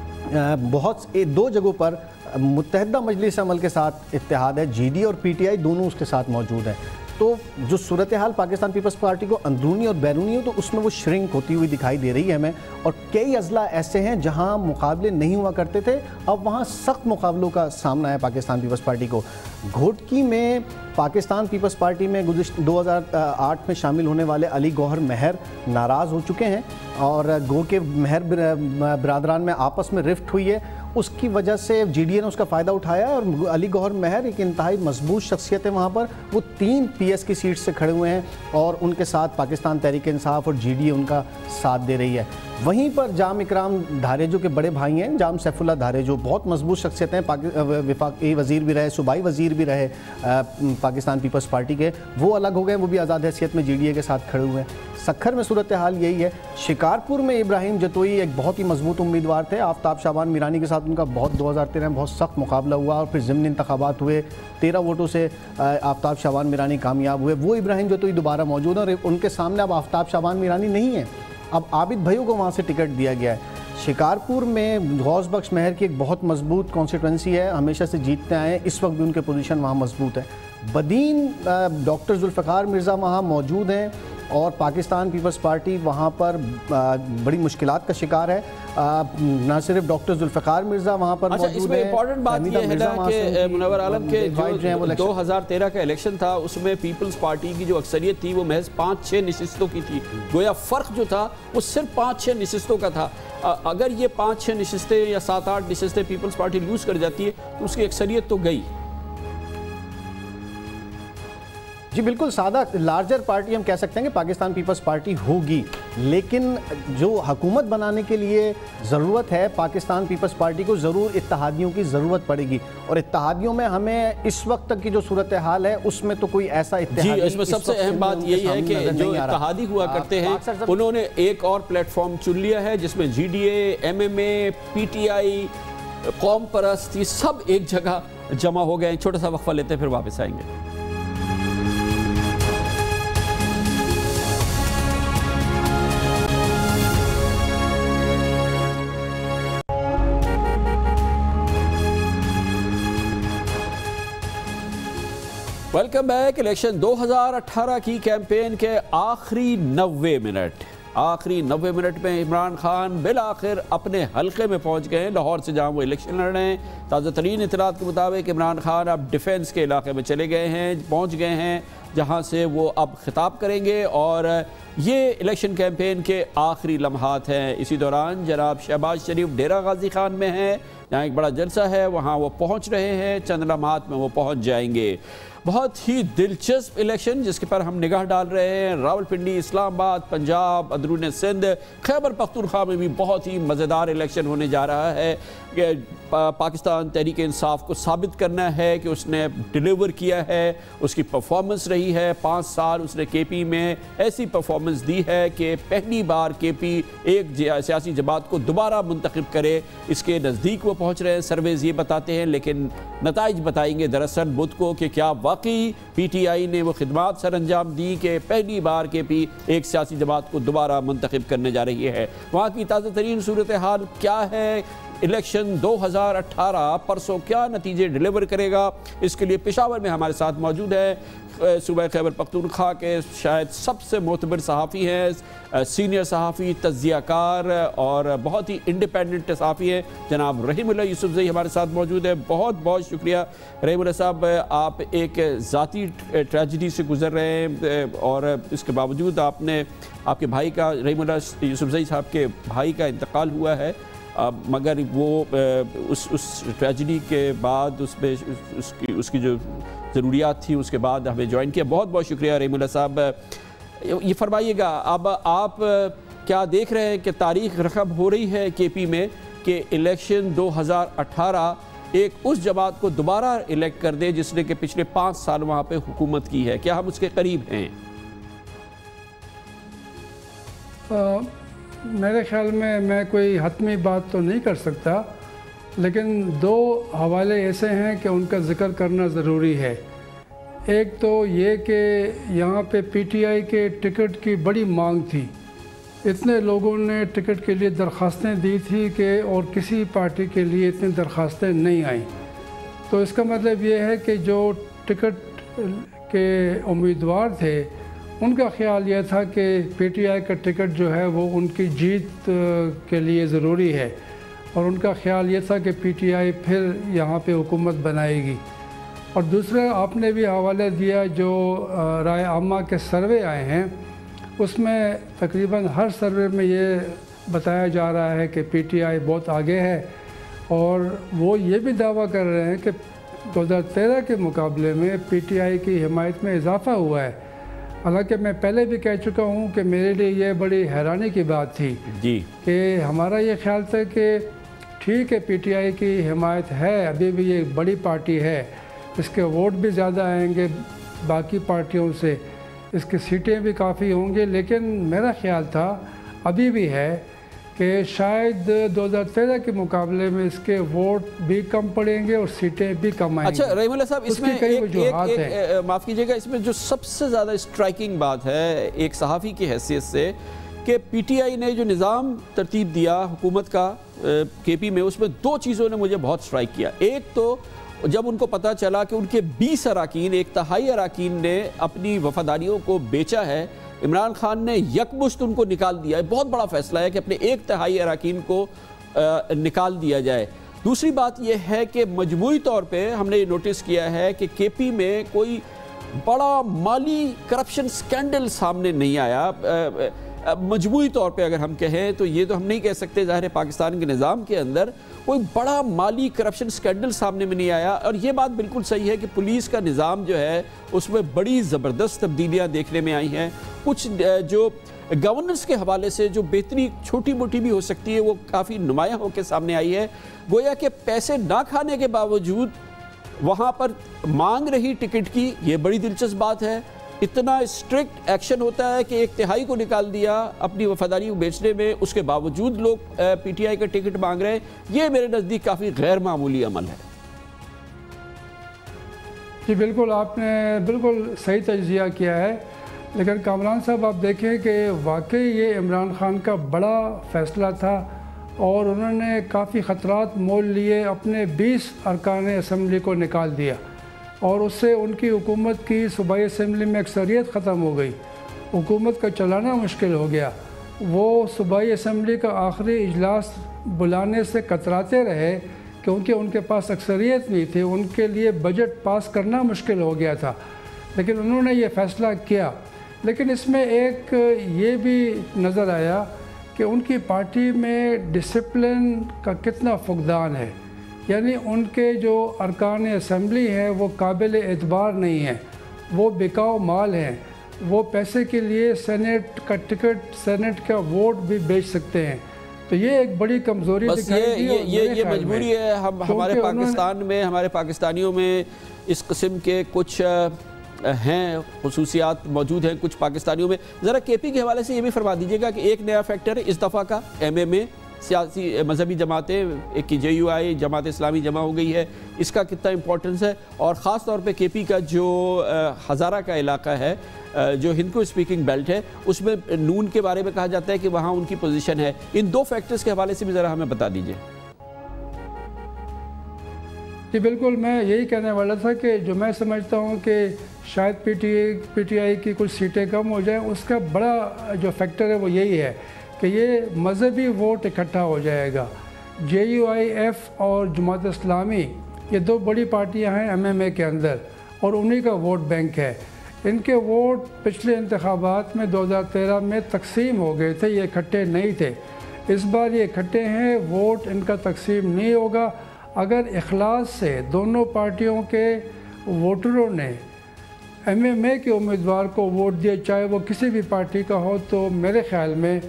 Speaker 13: बहुत दो जगहों पर मुत्तहिदा मजलिस अमल के साथ इत्तेहाद है, जी डी और पी टी आई दोनों उसके साथ मौजूद हैं। तो जो सूरत हाल पाकिस्तान पीपल्स पार्टी को अंदरूनी और बैरूनी हो तो उसमें वो श्रिंक होती हुई दिखाई दे रही है हमें, और कई अजला ऐसे हैं जहां मुकाबले नहीं हुआ करते थे, अब वहां सख्त मुकाबलों का सामना है पाकिस्तान पीपल्स पार्टी को। घोटकी में पाकिस्तान पीपल्स पार्टी में गुज़िश्त दो हज़ार आठ में शामिल होने वाले अली गौहर महर नाराज़ हो चुके हैं और गो के महर बिरादरान में आपस में रिफ्ट हुई है। उसकी वजह से जी डी ए ने उसका फ़ायदा उठाया और अली गौहर महर एक इंतहाई मजबूत शख्सियत है वहाँ पर, वो तीन पी एस की सीट से खड़े हुए हैं और उनके साथ पाकिस्तान तहरीक इंसाफ और जी डी ए उनका साथ दे रही है। वहीं पर जाम इकराम धारेजो के बड़े भाई हैं, जाम सैफुल्ला धारेजो, बहुत मजबूत शख्सियत हैं, विफाकी वज़ीर भी रहे, सूबाई वज़ीर भी रहे पाकिस्तान पीपल्स पार्टी के, वो अलग हो गए, वो भी आज़ाद हैसियत में जी डी ए के साथ खड़े हुए हैं। सखर में सूरत हाल यही है। शिकारपुर में इब्राहिम जतोई एक बहुत ही मजबूत उम्मीदवार थे, आफ्ताब शाबान मीरानी के साथ उनका बहुत दो हज़ार तेरह में बहुत सख्त मुकाबला हुआ और फिर ज़िमनी इंतखाबात हुए, तेरह वोटों से आफ्ताब शाबान मीरानी कामयाब हुए। वो इब्राहिम जतोई दोबारा मौजूद हैं और उनके सामने अब आफ्ताब शाबान मीरानी नहीं है, अब आबिद भाइयों को वहाँ से टिकट दिया गया है। शिकारपुर में गौस बख्श महर की एक बहुत मजबूत कॉन्स्टिट्यूंसी है, हमेशा से जीतते आए हैं, इस वक्त भी उनके पोजीशन वहाँ मजबूत है। बदीन डॉक्टर जुल्फ़िकार मिर्ज़ा वहाँ मौजूद हैं और पाकिस्तान पीपल्स पार्टी वहाँ पर बड़ी मुश्किलात का शिकार है। ना सिर्फ डॉक्टर जुल्फ़िकार मिर्ज़ा वहाँ पर
Speaker 1: अच्छा,
Speaker 13: मौजूद है।
Speaker 1: इम्पोर्टेंट बात यह है ना कि मुनव्वर आलम के जो दो हज़ार तेरह का इलेक्शन था उसमें पीपल्स पार्टी की जो अक्सरियत थी वो महज पाँच छः नशिस्तों की थी, गोया फ़र्क जो था वो सिर्फ पाँच छः नशिस्तों का था। अगर ये पाँच छः नशिस्तें या सात आठ नशिस्तें पीपल्स पार्टी लूज़ कर जाती है तो उसकी अक्सरियत तो गई।
Speaker 13: जी बिल्कुल, सादा लार्जर पार्टी हम कह सकते हैं कि पाकिस्तान पीपल्स पार्टी होगी, लेकिन जो हुकूमत बनाने के लिए ज़रूरत है पाकिस्तान पीपल्स पार्टी को ज़रूर इत्तेहादियों की ज़रूरत पड़ेगी, और इत्तेहादियों में हमें इस वक्त तक की जो सूरत हाल है उसमें तो कोई ऐसा इत्तेहादी,
Speaker 1: इसमें सबसे अहम बात यही है कि जो इत्तेहादी हुआ करते हैं उन्होंने एक और प्लेटफॉर्म चुन लिया है जिसमें G D A, M M A, P T I, कौम परस्त, ये सब एक जगह जमा हो गए। छोटा सा वक्फा लेते हैं फिर वापस आएंगे। Welcome back. इलेक्शन दो हज़ार अठारह की कैंपेन के आखिरी नब्बे मिनट आखिरी नब्बे मिनट में इमरान खान बिल आखिर अपने हल्के में पहुंच गए हैं, लाहौर से जहां वो इलेक्शन लड़ रहे हैं। ताज़ा तरीन इतलात के मुताबिक इमरान खान अब डिफेंस के इलाके में चले गए हैं, पहुंच गए हैं जहां से वो अब खिताब करेंगे और ये इलेक्शन कैंपेन के आखिरी लम्हात हैं। इसी दौरान जनाब शहबाज शरीफ डेरा गाजी खान में हैं जहाँ एक बड़ा जलसा है, वहाँ वो पहुँच रहे हैं, चंद लम्हात में वो पहुँच जाएंगे। बहुत ही दिलचस्प इलेक्शन जिसके पर हम निगाह डाल रहे हैं। रावलपिंडी, इस्लामाबाद, पंजाब, अंदरून सिंध, खैबर पख्तूनख्वा में भी बहुत ही मज़ेदार इलेक्शन होने जा रहा है कि पाकिस्तान तहरीक इंसाफ को साबित करना है कि उसने डिलीवर किया है, उसकी परफॉर्मेंस रही है। पाँच साल उसने के पी में ऐसी परफॉर्मेंस दी है कि पहली बार के पी एक सियासी जमात को दोबारा मुंतखब करे, इसके नज़दीक वो पहुँच रहे हैं। सर्वेज़ ये बताते हैं, लेकिन नताइज बताएंगे दरअसल बुध को कि क्या वाकई पी टी आई ने वो खिदमात सर अंजाम दी कि पहली बार के पी एक सियासी जमात को दोबारा मुंतखब करने जा रही है। वहाँ की ताज़ा तरीन सूरत हाल क्या है, इलेक्शन दो हज़ार अठारह परसों क्या नतीजे डिलीवर करेगा, इसके लिए पेशावर में हमारे साथ मौजूद है सूबा खैबर पख्तूनख्वा के शायद सबसे मोतबर सहाफ़ी हैं, सीनियर सहाफ़ी, तज्ज़ियाकार और बहुत ही इंडिपेंडेंट सहाफ़ी हैं जनाब रहीमुल्लाह यूसुफज़ई हमारे साथ मौजूद है। बहुत बहुत शुक्रिया रहीमुल्लाह साहब, आप एक ज़ाती ट्रेजिडी से गुज़र रहे हैं और इसके बावजूद आपने आपके भाई का, रहीमुल्लाह यूसुफज़ई साहब के भाई का इंतकाल हुआ है, मगर वो उस उस ट्रेजिडी के बाद उसमें उसकी उसकी जो ज़रूरियात थी उसके बाद हमें ज्वाइन किया। बहुत बहुत शुक्रिया रहीमुल्लाह साहब। ये फरमाइएगा, अब आप क्या देख रहे हैं कि तारीख रकम हो रही है के पी में कि इलेक्शन दो हज़ार अठारह एक उस जमात को दोबारा इलेक्ट कर दे जिसने कि पिछले पाँच साल वहाँ पे हुकूमत की है, क्या हम उसके करीब हैं?
Speaker 14: आ, मेरे ख्याल में मैं कोई हतमी बात तो नहीं कर सकता, लेकिन दो हवाले ऐसे हैं कि उनका ज़िक्र करना ज़रूरी है। एक तो ये कि यहाँ पे पीटीआई के टिकट की बड़ी मांग थी, इतने लोगों ने टिकट के लिए दरख्वास्तें दी थी कि और किसी पार्टी के लिए इतनी दरख्वास्तें नहीं आईं। तो इसका मतलब ये है कि जो टिकट के उम्मीदवार थे उनका ख्याल यह था कि पीटीआई का टिकट जो है वो उनकी जीत के लिए ज़रूरी है और उनका ख्याल ये था कि पीटीआई फिर यहाँ पे हुकूमत बनाएगी। और दूसरा आपने भी हवाला दिया जो राय आमा के सर्वे आए हैं, उसमें तकरीबन हर सर्वे में ये बताया जा रहा है कि पीटीआई बहुत आगे है और वो ये भी दावा कर रहे हैं कि दो हज़ार तेरह के मुकाबले में पीटीआई की हिमायत में इजाफ़ा हुआ है। हालांकि मैं पहले भी कह चुका हूँ कि मेरे लिए ये बड़ी हैरानी की बात थी जी कि हमारा ये ख्याल था कि ठीक है पीटीआई की हिमायत है, अभी भी ये बड़ी पार्टी है, इसके वोट भी ज़्यादा आएंगे बाकी पार्टियों से, इसकी सीटें भी काफ़ी होंगी, लेकिन मेरा ख्याल था अभी भी है कि शायद दो हज़ार तेरह के मुकाबले में इसके वोट भी कम पड़ेंगे और सीटें भी कम आएंगी।
Speaker 1: अच्छा रहीमुल्लाह साहब, इसमें एक, एक, एक, माफ़ कीजिएगा, इसमें जो सबसे ज़्यादा स्ट्राइकिंग बात है एक सहाफ़ी की हैसियत से कि पीटीआई ने जो निज़ाम तरतीब दिया हुकूमत का के पी में, उसमें दो चीज़ों ने मुझे बहुत स्ट्राइक किया। एक तो जब उनको पता चला कि उनके बीस अराकीन, एक तिहाई अराकीन ने अपनी वफादारियों को बेचा है, इमरान खान ने यकमुश्त उनको निकाल दिया है। बहुत बड़ा फैसला है कि अपने एक तिहाई अराकीन को आ, निकाल दिया जाए। दूसरी बात यह है कि मजमूई तौर पे हमने ये नोटिस किया है कि के पी में कोई बड़ा माली करप्शन स्कैंडल सामने नहीं आया। मजमूई तौर पे अगर हम कहें तो ये तो हम नहीं कह सकते, ज़ाहिर है पाकिस्तान के निज़ाम के अंदर कोई बड़ा माली करप्शन स्कैंडल सामने में नहीं आया। और ये बात बिल्कुल सही है कि पुलिस का निज़ाम जो है उसमें बड़ी ज़बरदस्त तब्दीलियाँ देखने में आई हैं। कुछ जो गवर्नेंस के हवाले से जो बेहतरी छोटी मोटी भी हो सकती है वो काफ़ी नुमायाँ होकर सामने आई है। गोया कि पैसे ना खाने के बावजूद वहाँ पर मांग रही टिकट की, ये बड़ी दिलचस्प बात है। इतना स्ट्रिक्ट एक्शन होता है कि एक तिहाई को निकाल दिया अपनी वफादारी को बेचने में, उसके बावजूद लोग पीटीआई का टिकट मांग रहे हैं। ये मेरे नज़दीक काफ़ी गैर मामूली अमल है।
Speaker 14: जी बिल्कुल, आपने बिल्कुल सही तज्ज़िया किया है, लेकिन कामरान साहब आप देखें कि वाकई ये इमरान खान का बड़ा फ़ैसला था और उन्होंने काफ़ी ख़तरात मोल लिए, अपने बीस अरकान असम्बली को निकाल दिया और उससे उनकी हुकूमत की सूबाई असम्बली में अक्सरियत ख़त्म हो गई, हुकूमत का चलाना मुश्किल हो गया। वो सूबाई असम्बली का आखिरी इजलास बुलाने से कतराते रहे क्योंकि उनके पास अक्सरियत नहीं थी, उनके लिए बजट पास करना मुश्किल हो गया था, लेकिन उन्होंने ये फ़ैसला किया। लेकिन इसमें एक ये भी नज़र आया कि उनकी पार्टी में डिसिप्लिन का कितना फुकदान है, यानी उनके जो अरकान असम्बली हैं वो काबिल एतबार नहीं हैं, वो बिकाऊ माल हैं, वो पैसे के लिए सेनेट का टिकट, सेनेट का वोट भी बेच सकते हैं। तो ये एक बड़ी कमज़ोरी दिखाई
Speaker 1: ये
Speaker 14: दी
Speaker 1: ये ये, ये मजबूरी है हम हमारे पाकिस्तान में, हमारे पाकिस्तानियों में इस किस्म के कुछ हैं, खुसूसियात मौजूद हैं कुछ पाकिस्तानियों में। ज़रा के पी के हवाले से ये भी फरमा दीजिएगा कि एक नया फैक्टर है इस दफ़ा का एम ए में सियासी मजहबी जमातें, एक की जे यू आई जमात इस्लामी जमा हो गई है, इसका कितना इंपॉर्टेंस है, और ख़ास तौर पे के पी का जो हज़ारा का इलाका है जो हिंदू स्पीकिंग बेल्ट है उसमें नून के बारे में कहा जाता है कि वहाँ उनकी पोजीशन है। इन दो फैक्टर्स के हवाले से भी ज़रा हमें बता दीजिए।
Speaker 14: जी बिल्कुल, मैं यही कहने वाला था कि जो मैं समझता हूँ कि शायद पीटीआई पीटीआई की कुछ सीटें कम हो जाएं, उसका बड़ा जो फैक्टर है वो यही है कि ये मजहबी वोट इकट्ठा हो जाएगा। जे यू आई एफ और जमात इस्लामी ये दो बड़ी पार्टियां हैं एम एम ए के अंदर और उन्हीं का वोट बैंक है। इनके वोट पिछले इंतखाबात में दो हज़ार तेरह में तकसीम हो गए थे, ये इकट्ठे नहीं थे। इस बार ये इकट्ठे हैं, वोट इनका तकसीम नहीं होगा। अगर इखलास से दोनों पार्टियों के वोटरों ने एम एम ए के उम्मीदवार को वोट दिए, चाहे वो किसी भी पार्टी का हो, तो मेरे ख़्याल में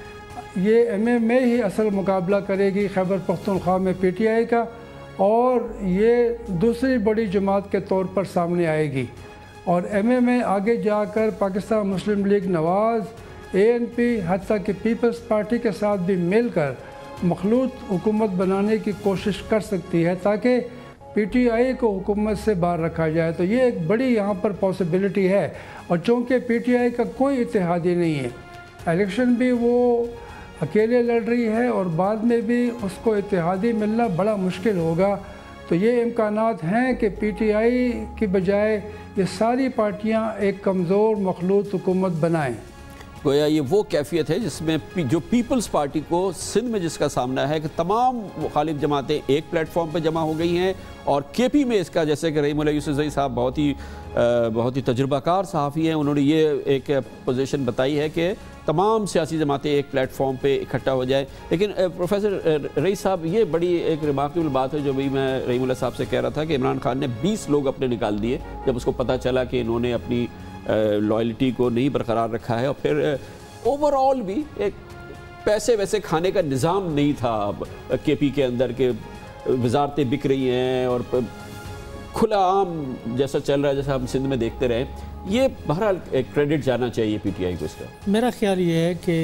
Speaker 14: ये एम एम ए ही असल मुकाबला करेगी खैबर पख्तूनख्वा में पी टी आई का, और ये दूसरी बड़ी जमात के तौर पर सामने आएगी। और एम एम ए आगे जाकर Pakistan Muslim League Nawaz, A N P, हत्ता कि पीपल्स पार्टी के साथ भी मिलकर मखलूत हुकूमत बनाने की कोशिश कर सकती है ताकि पी टी आई को हुकूमत से बाहर रखा जाए। तो ये एक बड़ी यहाँ पर पॉसिबिलिटी है। और चूँकि पी टी आई का कोई इत्तेहादी नहीं है, इलेक्शन भी वो अकेले लड़ रही है और बाद में भी उसको इत्तेहादी मिलना बड़ा मुश्किल होगा। तो ये इम्कानात हैं कि पी टी आई की बजाय ये सारी पार्टियाँ एक कमज़ोर मखलूत हुकूमत बनाएँ।
Speaker 1: गोया ये वो कैफियत है जिसमें जो पीपल्स पार्टी को सिंध में जिसका सामना है कि तमाम मुखालिफ जमातें एक प्लेटफॉर्म पर जमा हो गई हैं, और के पी में इसका, जैसे कि रहीम यूसुफ़ज़ई साहब बहुत ही बहुत ही तजुर्बाकार सहाफ़ी हैं, उन्होंने ये एक पोजीशन बताई है कि तमाम सियासी जमातें एक प्लेटफॉर्म पे इकट्ठा हो जाए। लेकिन प्रोफेसर रईस साहब, ये बड़ी एक रिमार्केबल बात है जो भी मैं रहीम साहब से कह रहा था कि इमरान खान ने बीस लोग अपने निकाल दिए जब उसको पता चला कि इन्होंने अपनी लॉयल्टी को नहीं बरकरार रखा है, और फिर ओवरऑल भी एक पैसे वैसे खाने का निज़ाम नहीं था के पी के अंदर के, वजारतें बिक रही हैं और खुला आम जैसा चल रहा है जैसा हम सिंध में देखते रहे। ये बहरहाल क्रेडिट जाना चाहिए पी टी आई को इसका।
Speaker 4: मेरा ख्याल ये है कि,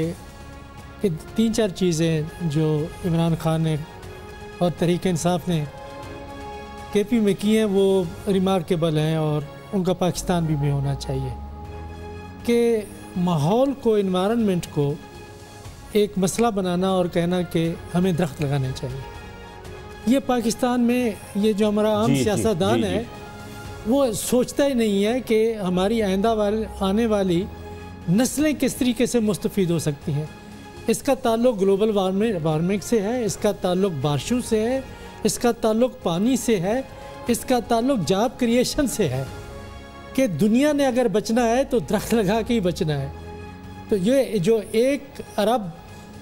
Speaker 4: कि तीन चार चीज़ें जो इमरान खान ने और तहरीक इंसाफ ने के पी में की हैं वो रिमार्केबल हैं, और उनका पाकिस्तान भी, भी होना चाहिए कि माहौल को, इन्वायरमेंट को एक मसला बनाना और कहना कि हमें दरख्त लगाने चाहिए। ये पाकिस्तान में ये जो हमारा आम सियासतदान है वो सोचता ही नहीं है कि हमारी आइंदा वाले आने वाली नस्लें किस तरीके से मुस्तफ़ीद हो सकती हैं। इसका ताल्लुक ग्लोबल वार्मिंग वार्मिंग से है, इसका ताल्लुक बारिशों से है, इसका ताल्लुक पानी से है, इसका ताल्लुक जॉब क्रिएशन से है कि दुनिया ने अगर बचना है तो दरख्त लगा के ही बचना है। तो ये जो एक अरब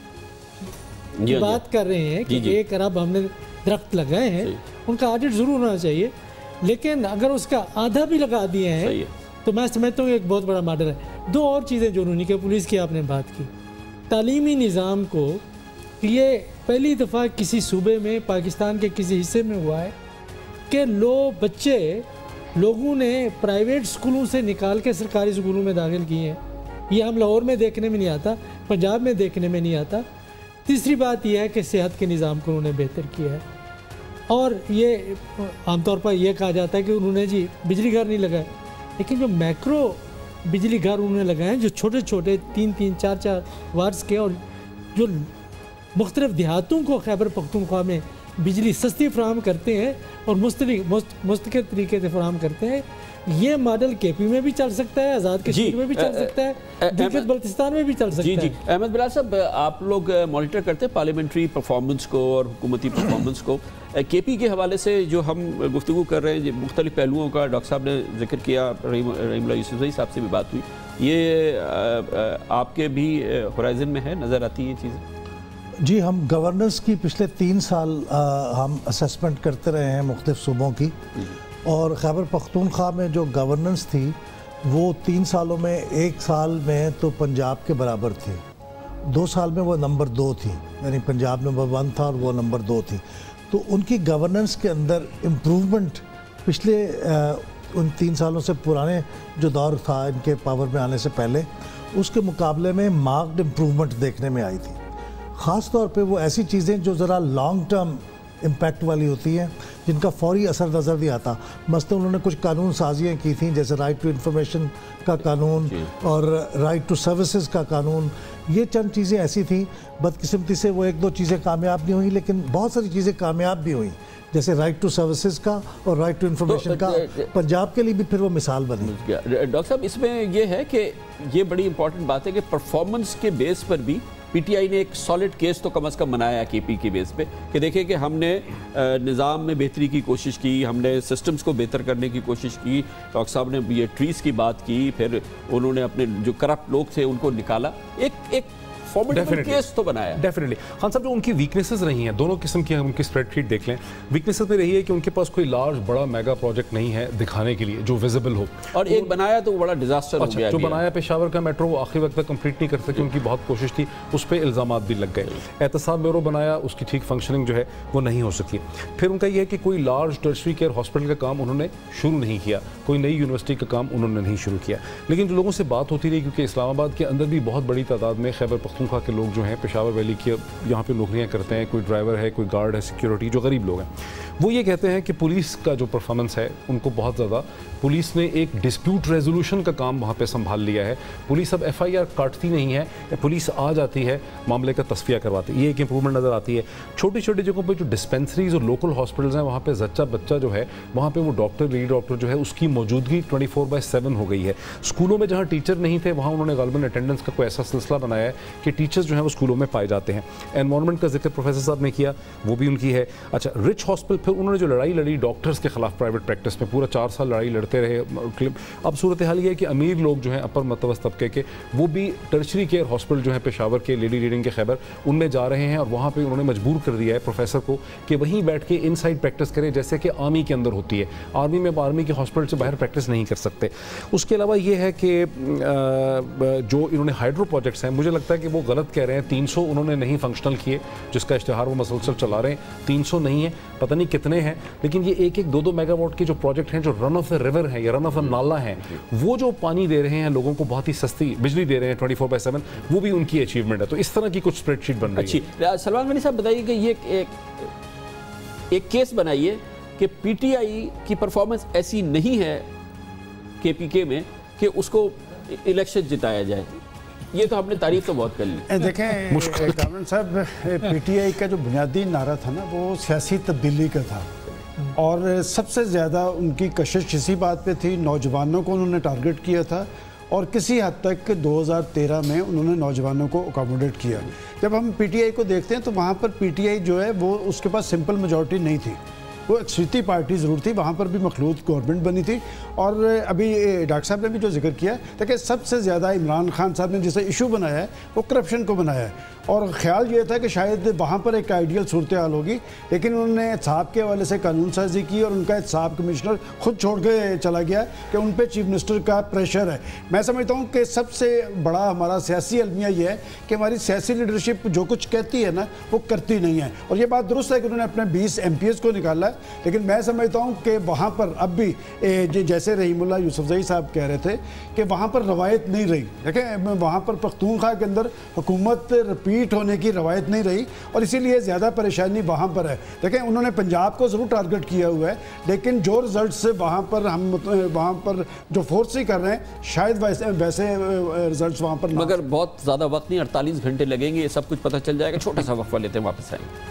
Speaker 4: की बात कर रहे हैं कि एक अरब हमने दरख्त लगाए हैं, उनका ऑडिट ज़रूर होना चाहिए, लेकिन अगर उसका आधा भी लगा दिए हैं तो मैं समझता हूँ एक बहुत बड़ा मॉडल है। दो और चीज़ें जो उन्होंने की, पुलिस की आपने बात की, तालीमी निज़ाम को, ये पहली दफ़ा किसी सूबे में, पाकिस्तान के किसी हिस्से में हुआ है कि लो बच्चे लोगों ने प्राइवेट स्कूलों से निकाल के सरकारी स्कूलों में दाखिल किए हैं। ये हम लाहौर में देखने में नहीं आता, पंजाब में देखने में नहीं आता। तीसरी बात यह है कि सेहत के निज़ाम को उन्होंने बेहतर किया है, और ये आमतौर पर यह कहा जाता है कि उन्होंने जी बिजली घर नहीं लगाए, लेकिन जो मैक्रो बिजली घर उन्होंने लगाए हैं जो छोटे छोटे तीन तीन चार चार वार्ड्स के, और जो मुख्तलिफ देहातों को खैबर पख्तूनख्वा में बिजली सस्ती फराहम करते हैं और मुस्तकिल तरीके से फराहम करते हैं, ये मॉडल के पी में भी चल सकता है, आज़ाद कश्मीर में भी चल सकता है, गिलगित बल्तिस्तान में भी चल सकता
Speaker 1: जी,
Speaker 4: है।
Speaker 1: जी जी अहमद बिलाल साहब, आप लोग मॉनिटर करते हैं पार्लियामेंट्री परफॉर्मेंस को और हुकूमती परफॉर्मेंस को। के पी के हवाले से जो हम गुफ्तगू कर रहे हैं, मुख्तलिफ पहलुओं का डॉक्टर साहब ने जिक्र किया, रहीम यूसुफ़ज़ई साहब से भी बात हुई, ये आपके भी होराइजन में है, नज़र आती है ये चीज़ें?
Speaker 11: जी, हम गवर्नेंस की पिछले तीन साल आ, हम असेसमेंट करते रहे हैं मुख्तलिफ सूबों की, और खैबर पख्तूनख्वा में जो गवर्नेंस थी वो तीन सालों में, एक साल में तो पंजाब के बराबर थी, दो साल में वो नंबर दो थी, यानी पंजाब नंबर वन था और वो नंबर दो थी। तो उनकी गवर्नेंस के अंदर इम्प्रूवमेंट पिछले आ, उन तीन सालों से पुराने जो दौर था इनके पावर में आने से पहले, उसके मुकाबले में मार्क्ड इम्प्रूवमेंट देखने में आई थी। ख़ास तौर पे वो ऐसी चीज़ें जो ज़रा लॉन्ग टर्म इम्पैक्ट वाली होती हैं, जिनका फौरी असर नज़र नहीं आता। मसलन उन्होंने कुछ कानून साजियाँ की थी, जैसे राइट टू इंफॉर्मेशन का कानून और राइट टू सर्विसेज का कानून। ये चंद चीज़ें ऐसी थी, बदकिस्मती से वो एक दो चीज़ें कामयाब नहीं हुई, लेकिन बहुत सारी चीज़ें कामयाब भी हुई, जैसे राइट टू सर्विसेज का और राइट टू इंफॉर्मेशन का पंजाब के लिए भी फिर वो मिसाल बनी।
Speaker 1: डॉक्टर साहब, इसमें ये है कि ये बड़ी इंपॉर्टेंट बात है कि परफॉर्मेंस के बेस पर भी पीटीआई ने एक सॉलिड केस तो कम अज़ कम बनाया केपी के बेस पे कि देखिए कि हमने निज़ाम में बेहतरी की कोशिश की, हमने सिस्टम्स को बेहतर करने की कोशिश की। डॉक्टर साहब ने ये ट्रीज़ की बात की, फिर उन्होंने अपने जो करप्ट लोग थे उनको निकाला, एक एक फॉर्मिडेबल केस तो बनाया।
Speaker 2: डेफिनेटली खान साहब, जो उनकी वीकनेसेस रही हैं, दोनों किस्म की हम उनकी स्प्रेडशीट देख लें, वीकनेसेस में रही है कि उनके पास कोई लार्ज बड़ा मेगा प्रोजेक्ट नहीं है दिखाने के लिए जो विजिबल हो, और
Speaker 1: एक बनाया तो बड़ा डिजास्टर
Speaker 2: अच्छा, हो गया। जो बनाया पेशावर का मेट्रो, वो आखिरी वक्त तक कंप्लीट नहीं कर सके, उनकी बहुत कोशिश थी, उस पर इल्जाम भी लग गए। एहतसाब ब्यूरो बनाया, उसकी ठीक फंक्शनिंग जो है वो नहीं हो सकी। फिर उनका यह है कि कोई लार्ज टर्शरी केयर हॉस्पिटल का काम उन्होंने शुरू नहीं किया, कोई नई यूनिवर्सिटी का काम उन्होंने नहीं शुरू किया। लेकिन जो लोगों से बात होती रही, क्योंकि इस्लामाबाद के अंदर भी बहुत बड़ी तादाद में खैबर पख्तूनख्वा के लोग जो हैं पेशावर वैली की यहाँ पे नौकरियाँ करते हैं, कोई ड्राइवर है, कोई गार्ड है, सिक्योरिटी, जो गरीब लोग हैं, वो ये कहते हैं कि पुलिस का जो परफॉर्मेंस है उनको बहुत ज़्यादा, पुलिस ने एक डिस्प्यूट रेजोल्यूशन का काम वहाँ पे संभाल लिया है। पुलिस अब एफ आई आर काटती नहीं है, पुलिस आ जाती है, मामले का तस्फिया करवाती है, ये एक इंप्रूवमेंट नज़र आती है। छोटी छोटी जगहों पर जो डिस्पेंसरीज और लोकल हॉस्पिटल्स हैं, वहाँ पर जच्चा बच्चा जो है, वहाँ पर वो डॉक्टर, लेडी डॉक्टर जो है, उसकी मौजूदगी ट्वेंटी फोर बाई सेवन हो गई है। स्कूलों में जहाँ टीचर नहीं थे, वहाँ उन्होंने गालिबन अटेंडेंस का कोई ऐसा सिलसिला बनाया है कि टीचर्स जो है वो स्कूलों में पाए जाते हैं। एनवायरनमेंट का जिक्र प्रोफेसर साहब ने किया, वो भी उनकी है। अच्छा, रिच हॉस्पिटल, फिर उन्होंने जो लड़ाई लड़ी डॉक्टर्स के खिलाफ प्राइवेट प्रैक्टिस में, पूरा चार साल लड़ाई लड़ते रहे। अब सूरत हाल ये है कि अमीर लोग जो हैं, अपर मतवस्त तबके के, वो भी टर्शरी केयर हॉस्पिटल जो है पेशावर के, लेडी रीडिंग के खैबर, उनमें जा रहे हैं, और वहाँ पे उन्होंने मजबूर कर दिया है प्रोफेसर को कि वहीं बैठ के इनसाइड प्रैक्टिस करें, जैसे कि आर्मी के अंदर होती है। आर्मी में आर्मी के हॉस्पिटल से बाहर प्रैक्टिस नहीं कर सकते। उसके अलावा ये है कि जो इन्होंने हाइड्रो प्रोजेक्ट्स हैं, मुझे लगता है कि वो गलत कह रहे हैं। तीन सौ उन्होंने नहीं फंक्शनल किए, जिसका इश्तिहार वो मसलसल चला रहे हैं। तीन सौ नहीं है, पता नहीं कितने हैं, लेकिन ये एक एक दो दो मेगावाट के जो प्रोजेक्ट हैं, जो रन ऑफ द रिवर है या रन ऑफ द नाला है, वो जो पानी दे रहे हैं लोगों को, बहुत ही सस्ती बिजली दे रहे हैं ट्वेंटी फोर बाई सेवन, वो भी उनकी अचीवमेंट है। तो इस तरह की कुछ स्प्रेडशीट बन रही है।
Speaker 1: सलमान गनी साहब, बताइए कि ये एक, एक केस बनाइए कि पीटीआई की परफॉर्मेंस ऐसी नहीं है केपीके में कि उसको इलेक्शन जिताया जाए। ये तो हमने तारीफ तो बहुत कर ली।
Speaker 5: देखें कामरान साहब, पीटीआई का जो बुनियादी नारा था ना, वो सियासी तब्दीली का था, और सबसे ज़्यादा उनकी कशिश इसी बात पे थी, नौजवानों को उन्होंने टारगेट किया था, और किसी हद तक दो हज़ार तेरह में उन्होंने नौजवानों को अकोमोडेट किया। जब हम पीटीआई को देखते हैं तो वहाँ पर पीटीआई जो है वो, उसके पास सिंपल मेजॉरिटी नहीं थी, वो अक्सरीती पार्टी ज़रूर थी, वहाँ पर भी मखलूत गवर्नमेंट बनी थी। और अभी डॉक्टर साहब ने भी जो जिक्र किया, देखिए सबसे ज़्यादा इमरान खान साहब ने जिसे इशू बनाया है वो करप्शन को बनाया है, और ख्याल ये था कि शायद वहाँ पर एक आइडियल सूरत हाल होगी, लेकिन उन्होंने एहतसाब के हवाले से कानून साजी की, और उनका एहतसाब कमिश्नर खुद छोड़ के चला गया कि उन पर चीफ मिनिस्टर का प्रेशर है। मैं समझता हूँ कि सबसे बड़ा हमारा सियासी अलमिया ये है कि हमारी सियासी लीडरशिप जो कुछ कहती है ना, वो करती नहीं है। और ये बात दुरुस्त है कि उन्होंने अपने बीस एम पी एस को निकाला है, लेकिन मैं समझता हूँ कि वहाँ पर अब भी जैसे रहीमुल्ला यूसुफजई साहब कह रहे थे कि वहाँ पर रवायत नहीं रही। देखें, वहाँ पर पख्तूनख्वा के अंदर हुकूमत रिपीट होने की रवायत नहीं रही, और इसीलिए ज़्यादा परेशानी वहाँ पर है। देखें, उन्होंने पंजाब को ज़रूर टारगेट किया हुआ है, लेकिन जो रिजल्ट से वहाँ पर हम वहाँ पर जो फोर्स ही कर रहे हैं, शायद वैसे वैसे रिजल्ट वहाँ पर,
Speaker 1: मगर बहुत ज़्यादा वक्त नहीं, अड़तालीस घंटे लगेंगे, ये सब कुछ पता चल जाएगा। छोटा सा वक्फा लेते हैं, वापस आएंगे।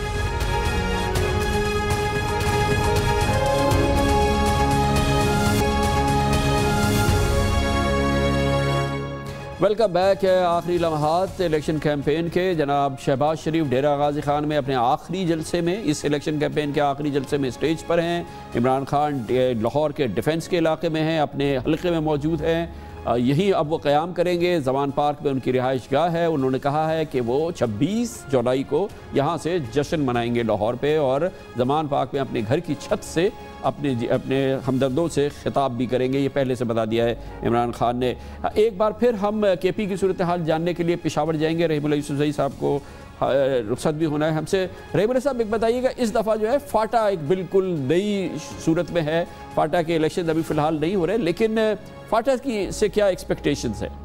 Speaker 1: वेलकम बैक है। आखिरी लम्हात इलेक्शन कैंपेन के। जनाब शहबाज शरीफ डेरा गाजी खान में अपने आखिरी जलसे में, इस इलेक्शन कैंपेन के आखिरी जलसे में स्टेज पर हैं। इमरान खान लाहौर के डिफेंस के इलाके में हैं, अपने हल्के में मौजूद हैं। यहीं अब वो क़याम करेंगे। जमान पार्क में उनकी रिहाइश गाह है। उन्होंने कहा है कि वो छब्बीस जुलाई को यहाँ से जश्न मनाएंगे लाहौर पे, और जमान पार्क में अपने घर की छत से अपने अपने हमदर्दों से खिताब भी करेंगे। ये पहले से बता दिया है इमरान खान ने। एक बार फिर हम के पी की सूरत हाल जानने के लिए पेशावर जाएंगे। रहीमुल्लाह यूसुफज़ई साहब को रुखसत भी होना है हमसे। रहीमुल्लाह साहब, एक बताइएगा, इस दफ़ा जो है फाटा एक बिल्कुल नई सूरत में है। फाटा के इलेक्शन अभी फ़िलहाल नहीं हो रहे, लेकिन फाटा की से क्या एक्सपेक्टेशंस है?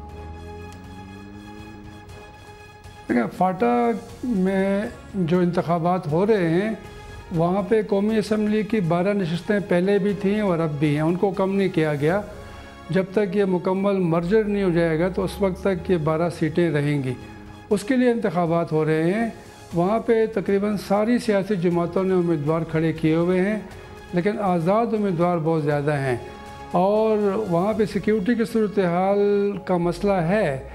Speaker 14: फाटा में जो इंतखाबात हो रहे हैं वहाँ पे कौमी असम्बली की बारह नशस्तें पहले भी थीं और अब भी हैं, उनको कम नहीं किया गया। जब तक ये मुकम्मल मर्जर नहीं हो जाएगा तो उस वक्त तक ये बारह सीटें रहेंगी। उसके लिए इंतखाबात हो रहे हैं। वहाँ पे तकरीबन सारी सियासी जमातों ने उम्मीदवार खड़े किए हुए हैं, लेकिन आज़ाद उम्मीदवार बहुत ज़्यादा हैं और वहाँ पे सिक्योरिटी की सूरत हाल का मसला है।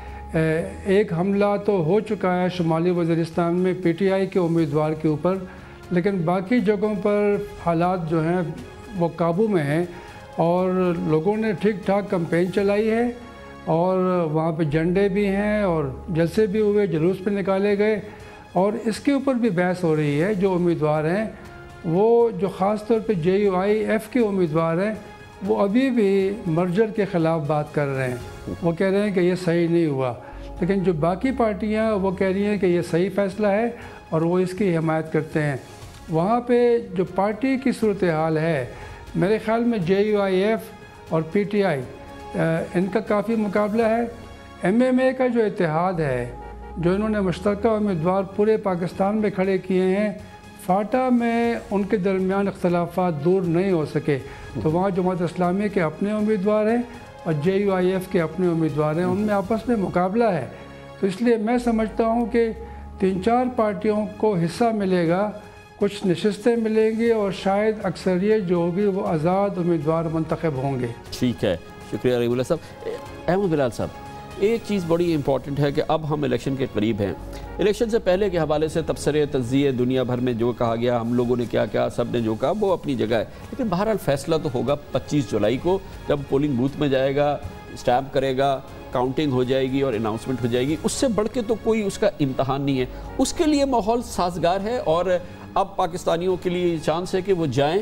Speaker 14: एक हमला तो हो चुका है शुमाली वज़ीरिस्तान में पी टी आई के उम्मीदवार के ऊपर, लेकिन बाकी जगहों पर हालात जो हैं वो काबू में हैं और लोगों ने ठीक ठाक कैंपेन चलाई है और वहाँ पे झंडे भी हैं और जलसे भी हुए, जुलूस भी निकाले गए और इसके ऊपर भी बहस हो रही है। जो उम्मीदवार हैं वो जो ख़ास तौर पे जे यू आई एफ के उम्मीदवार हैं वो अभी भी मर्जर के ख़िलाफ़ बात कर रहे हैं। वो कह रहे हैं कि ये सही नहीं हुआ, लेकिन जो बाकी पार्टियां वो कह रही हैं कि ये सही फ़ैसला है और वो इसकी हिमायत करते हैं। वहाँ पे जो पार्टी की सूरत हाल है, मेरे ख़्याल में जे यू आई एफ और पी टी आई इनका काफ़ी मुकाबला है। एम एम ए का जो इत्तेहाद है, जो इन्होंने मुश्तरका उम्मीदवार पूरे पाकिस्तान में खड़े किए हैं, फाटा में उनके दरमियान इख्तलाफात दूर नहीं हो सके, तो वहाँ जमात इस्लामी के अपने उम्मीदवार हैं और जे यू आई एफ के अपने उम्मीदवार हैं, उनमें आपस में मुकाबला है। तो इसलिए मैं समझता हूँ कि तीन चार पार्टियों को हिस्सा मिलेगा, कुछ नशस्तें मिलेंगी और शायद अक्सरियत जो होगी वो आज़ाद उम्मीदवार मुंतखब होंगे।
Speaker 1: ठीक है, शुक्रिया रहीमुल्लाह साहब। अहमद बिलाल साहब, एक चीज़ बड़ी इंपॉर्टेंट है कि अब हम इलेक्शन के करीब हैं। इलेक्शन से पहले के हवाले से तबसरे तज़िये दुनिया भर में जो कहा गया, हम लोगों ने क्या क्या, सब ने जो कहा वो अपनी जगह है, लेकिन बहरहाल फैसला तो होगा पच्चीस जुलाई को, जब पोलिंग बूथ में जाएगा, स्टैम्प करेगा, काउंटिंग हो जाएगी और अनाउंसमेंट हो जाएगी। उससे बढ़ के तो कोई उसका इम्तहान नहीं है। उसके लिए माहौल साजगार है और अब पाकिस्तानियों के लिए चांस है कि वो जाएं,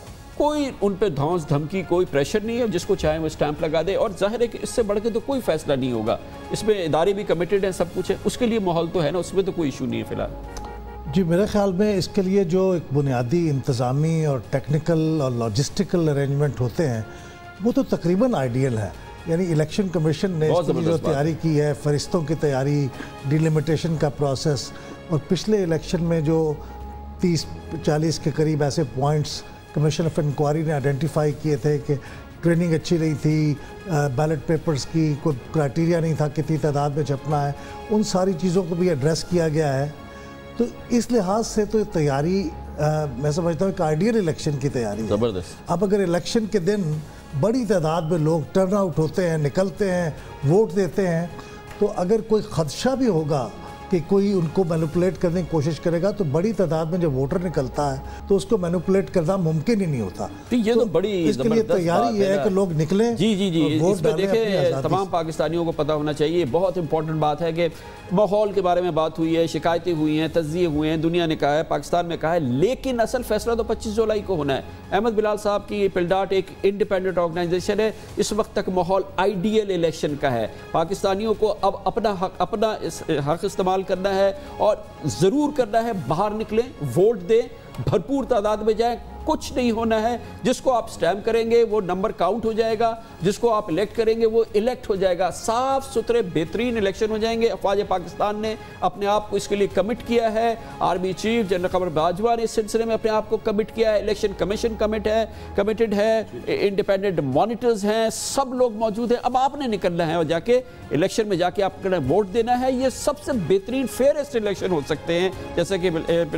Speaker 1: कोई उन पर धौंस धमकी, कोई प्रेशर नहीं है, जिसको चाहे वो स्टैंप लगा दे और जाहिर है कि इससे बढ़ के तो कोई फैसला नहीं होगा। इसमें इदारे भी कमिटेड हैं, सब कुछ है, उसके लिए माहौल तो है ना, उसमें तो कोई इशू नहीं है फिलहाल।
Speaker 11: जी, मेरे ख्याल में इसके लिए जो एक बुनियादी इंतज़ामी और टेक्निकल और लॉजिस्टिकल अरेंजमेंट होते हैं वो तो तकरीबन आइडियल है। यानी इलेक्शन कमीशन ने इसकी जो तैयारी की है, फरिश्तों की तैयारी, डिलिमिटेशन का प्रोसेस, और पिछले इलेक्शन में जो तीस चालीस के करीब ऐसे पॉइंट्स कमीशन ऑफ इंक्वायरी ने आइडेंटिफाई किए थे कि ट्रेनिंग अच्छी नहीं थी, बैलेट पेपर्स की कोई क्राइटेरिया नहीं था कितनी तादाद में छपना है, उन सारी चीज़ों को भी एड्रेस किया गया है। तो इस लिहाज से तो तैयारी आ, मैं समझता हूँ एक आइडियल इलेक्शन की तैयारी ज़बरदस्त। अब अगर इलेक्शन के दिन बड़ी तादाद में लोग टर्न आउट होते हैं, निकलते हैं, वोट देते हैं, तो अगर कोई खदशा भी होगा कि कोई उनको मैनिपुलेट करने की कोशिश करेगा, तो बड़ी तादाद में जब वोटर निकलता है तो उसको मैनिपुलेट करना मुमकिन ही नहीं होता।
Speaker 1: तो ये तो, तो बड़ी
Speaker 11: इसके लिए तैयारी है, है कि लोग निकलें।
Speaker 1: जी जी जी, इसमें देखिए तमाम पाकिस्तानियों को पता होना चाहिए। बहुत इंपॉर्टेंट बात है कि माहौल के बारे में बात हुई है, शिकायतें हुई हैं, तज़िये हुए हैं, दुनिया ने कहा है, पाकिस्तान में कहा है, लेकिन असल फैसला तो पच्चीस जुलाई को होना है। अहमद बिलाल साहब की पिलडाट एक इंडिपेंडेंट ऑर्गेनाइजेशन है, इस वक्त तक माहौल आइडियल इलेक्शन का है। पाकिस्तानियों को अब अपना हक अपना हक इस्तेमाल करना है और ज़रूर करना है, बाहर निकलें, वोट दें, भरपूर तादाद में जाएं। कुछ नहीं होना है, जिसको आप स्टैम्प करेंगे वो नंबर काउंट हो जाएगा, जिसको आप इलेक्ट करेंगे वो इलेक्ट हो जाएगा। साफ सुथरे बेहतरीन इलेक्शन हो जाएंगे। अफवाज पाकिस्तान ने अपने आप को इसके लिए कमिट किया है, army chief general Qamar Bajwa ने इस सिलसिले में अपने आप को कमिट किया है, इलेक्शन कमीशन कमिट है कमिटेड है, इंडिपेंडेंट मॉनिटर्स हैं, सब लोग मौजूद हैं। अब आपने निकलना है और जाके इलेक्शन में जाके आपने वोट देना है। ये सबसे बेहतरीन फेयरेस्ट इलेक्शन हो सकते हैं, जैसे कि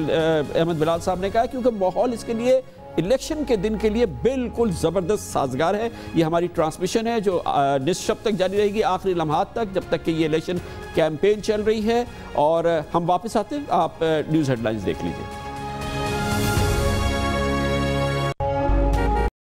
Speaker 1: अहमद बिलाल साहब ने कहा, क्योंकि माहौल इसके लिए इलेक्शन के दिन के लिए बिल्कुल ज़बरदस्त साजगार है। ये हमारी ट्रांसमिशन है जो निश्चित तक जारी रहेगी, आखिरी लम्हात तक, जब तक कि ये इलेक्शन कैंपेन चल रही है। और हम वापस आते हैं, आप न्यूज़ हेडलाइंस देख लीजिए।